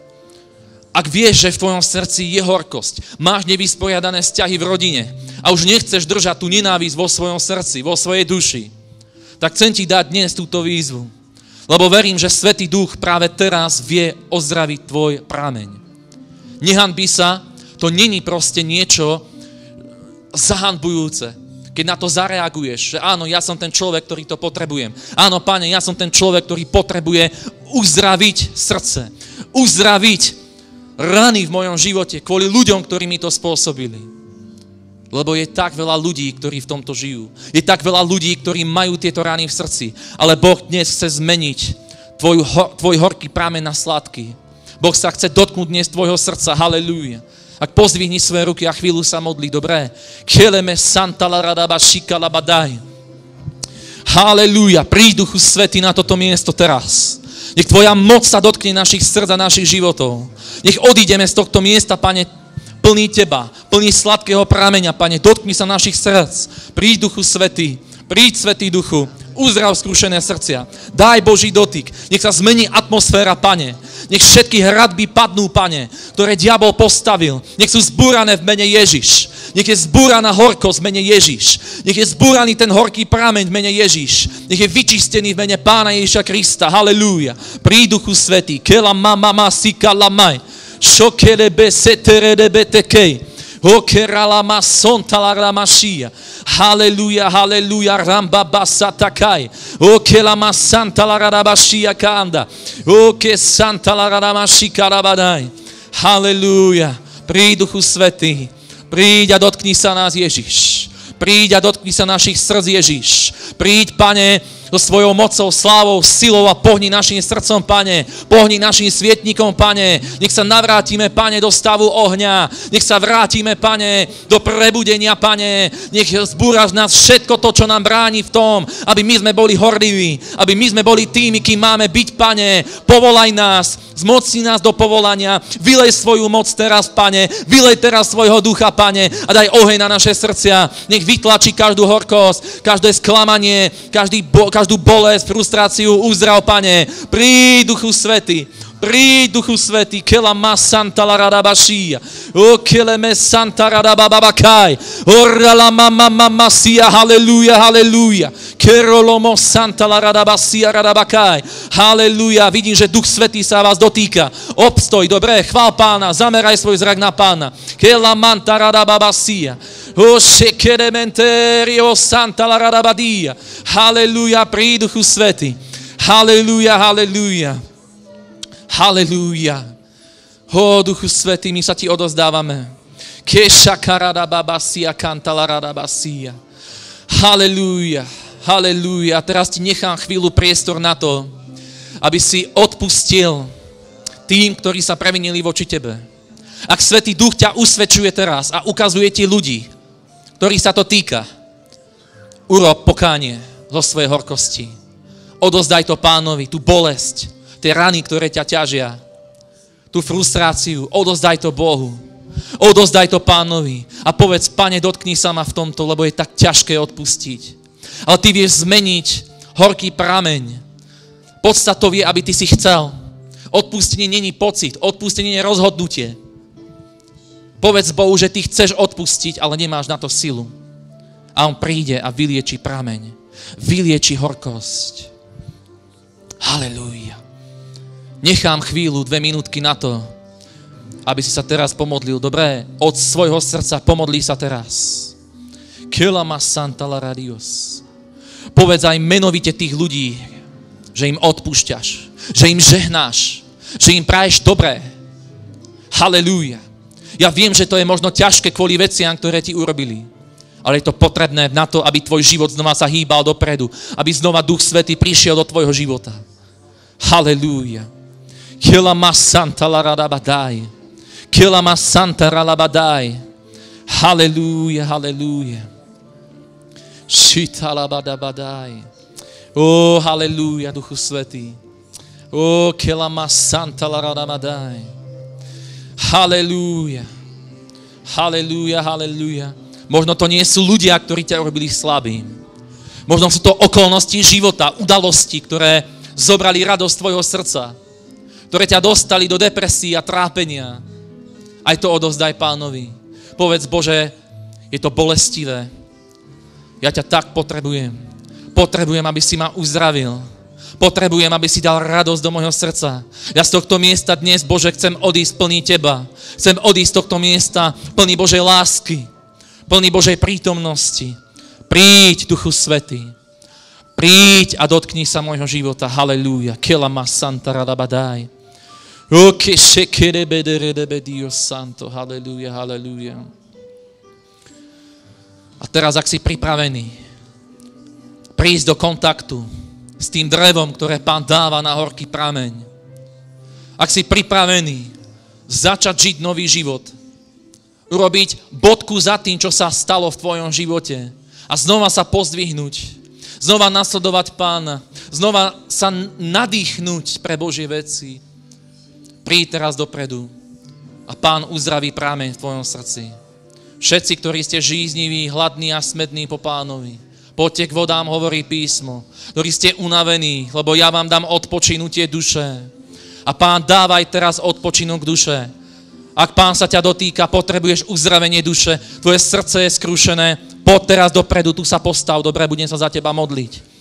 ak vieš, že v tvojom srdci je horkosť, máš nevysporiadané vzťahy v rodine a už nechceš držať tú nenávisť vo svojom srdci, vo svojej duši, tak chcem ti dať dnes túto výzvu. Lebo verím, že Svätý Duch práve teraz vie ozdraviť tvoj prameň. Nehanbí sa, to není proste niečo zahanbujúce. Keď na to zareaguješ, že áno, ja som ten človek, ktorý to potrebujem. Áno, Pane, ja som ten človek, ktorý potrebuje uzdraviť srdce, uzdraviť rany v mojom živote kvôli ľuďom, ktorí mi to spôsobili. Lebo je tak veľa ľudí, ktorí v tomto žijú. Je tak veľa ľudí, ktorí majú tieto rany v srdci. Ale Boh dnes chce zmeniť tvoj, tvoj horký prameň na sladký. Boh sa chce dotknúť dnes tvojho srdca. Halelúja. Ak pozdvihni svoje ruky a chvíľu sa modli, dobré? Keleme santa la radaba shikala badaj. Halelúja. Príď, Duchu Svätý, na toto miesto teraz. Nech tvoja moc sa dotkne našich srdc a našich životov. Nech odídeme z tohto miesta, Pane, plný teba, plný sladkého prameňa, Pane, dotkni sa našich srdc. Príď, Duchu Svätý, príď, Svätý Duchu, uzdrav skrúšené srdcia. Daj Boží dotyk. Nech sa zmení atmosféra, Pane. Nech všetky hradby padnú, Pane, ktoré diabol postavil. Nech sú zbúrané v mene Ježiš. Nech je zbúraná horkosť v mene Ježiš. Nech je zbúraný ten horký prameň v mene Ježiš. Nech je vyčistený v mene Pána Ježiša Krista. Halelúja. Príď, Duchu Svätý. Kela mama masika lamaj. Šokelebe seterebe tekej. Okerala masonta la ramashia. Halelúja, halelúja, ramba basatakai. Okela masanta la radabashia kanda. Oke santa la radamashika rabadai. Halelúja. Príď, Duchu Svätý. Príď a dotkni sa nás, Ježiš. Príď a dotkni sa našich srdc, Ježiš. Príď, Pane, so svojou mocou, slávou, silou a pohni našim srdcom, Pane. Pohni našim svietnikom, Pane. Nech sa navrátime, Pane, do stavu ohňa. Nech sa vrátime, Pane, do prebudenia, Pane. Nech zbúraš nás všetko to, čo nám bráni v tom, aby my sme boli horliví, aby my sme boli tými, kým máme byť, Pane. Povolaj nás, zmocni nás do povolania. Vylej svoju moc teraz, Pane. Vylej teraz svojho ducha, Pane, a daj oheň na naše srdcia. Nech vytlačí každú horkosť, každé sklamanie, každý bo, každú bolesť, frustráciu, uzdrav, Pane. Príď, Duchu Svätý. Príď, Duchu Svätý. Kela ma santa la radabašia. O kele me santa radabababakaj. Orala mama mama sia. Halleluja, halleluja. Kerolomo santa la radabasia radabakaj. Halleluja. Vidím, že Duch Svätý sa vás dotýka. Obstoj, dobre, chvál Pána. Zameraj svoj zrak na Pána. Kela manta radababasia. O shekerementerio santa la radabadia. Halleluja, príď, Duchu Svätý. Halleluja, halleluja. Halleluja. Ó, Duchu Svätý, my sa ti odozdávame. Keša karadababasia kantalaradabasia. Halleluja. Halleluja. Teraz ti nechám chvíľu priestor na to, aby si odpustil tým, ktorí sa previnili voči tebe. Ak Svätý Duch ťa usvedčuje teraz a ukazuje ti ľudí, ktorých sa to týka, urob pokánie zo svojej horkosti. Odozdaj to Pánovi, tú bolesť, tie rany, ktoré ťa ťažia, tú frustráciu, odozdaj to Bohu. Odozdaj to Pánovi a povedz, Pane, dotkni sa ma v tomto, lebo je tak ťažké odpustiť. Ale ty vieš zmeniť horký prameň. Podstatou je, aby ty si chcel. Odpustenie není pocit, odpustenie je rozhodnutie. Povedz Bohu, že ty chceš odpustiť, ale nemáš na to silu. A on príde a vylieči prameň. Vylieči horkosť. Halelúja. Nechám chvíľu, dve minútky na to, aby si sa teraz pomodlil. Dobre, od svojho srdca pomodlí sa teraz. Kelama santa la radios. Povedz aj menovite tých ľudí, že im odpúšťaš, že im žehnáš, že im praješ dobré. Halelúja. Ja viem, že to je možno ťažké kvôli veciam, ktoré ti urobili. Ale je to potrebné na to, aby tvoj život znova sa hýbal dopredu. Aby znova Duch Svätý prišiel do tvojho života. Halelúja. Kelama santa la radabadaj. Kelama santa ralabadaj. Halelúja, halelúja. Šitalabadabadaj. Ó, halelúja, Duchu Svätý. Ó, kelama santa la radabadaj. Halelúja. Halelúja, halelúja. Možno to nie sú ľudia, ktorí ťa urobili slabým. Možno sú to okolnosti života, udalosti, ktoré zobrali radosť tvojho srdca, ktoré ťa dostali do depresie a trápenia. Aj to odovzdaj Pánovi. Povedz, Bože, je to bolestivé. Ja ťa tak potrebujem. Potrebujem, aby si ma uzdravil. Potrebujem, aby si dal radosť do môjho srdca. Ja z tohto miesta dnes, Bože, chcem odísť plný Teba. Chcem odísť z tohto miesta plný Božej lásky, plný Božej prítomnosti. Príď, Duchu Svätý. Príď a dotkni sa môjho života. Halelúja. Kelama santa radabadaj. Oke shekerebederebe Dios santo. Halelúja, halelúja. A teraz, ak si pripravený prísť do kontaktu s tým drevom, ktoré Pán dáva na horký prameň. Ak si pripravený začať žiť nový život, urobiť bodku za tým, čo sa stalo v tvojom živote a znova sa pozdvihnúť, znova nasledovať Pána, znova sa nadýchnúť pre Božie veci, príď teraz dopredu a Pán uzdraví prameň v tvojom srdci. Všetci, ktorí ste žízniví, hladní a smední po Pánovi, poďte k vodám, hovorí písmo, ktorí ste unavení, lebo ja vám dám odpočinutie duše. A Pán, dávaj teraz odpočinok duše. Ak Pán sa ťa dotýka, potrebuješ uzdravenie duše, tvoje srdce je skrušené, poď teraz dopredu, tu sa postav, dobre, budem sa za teba modliť.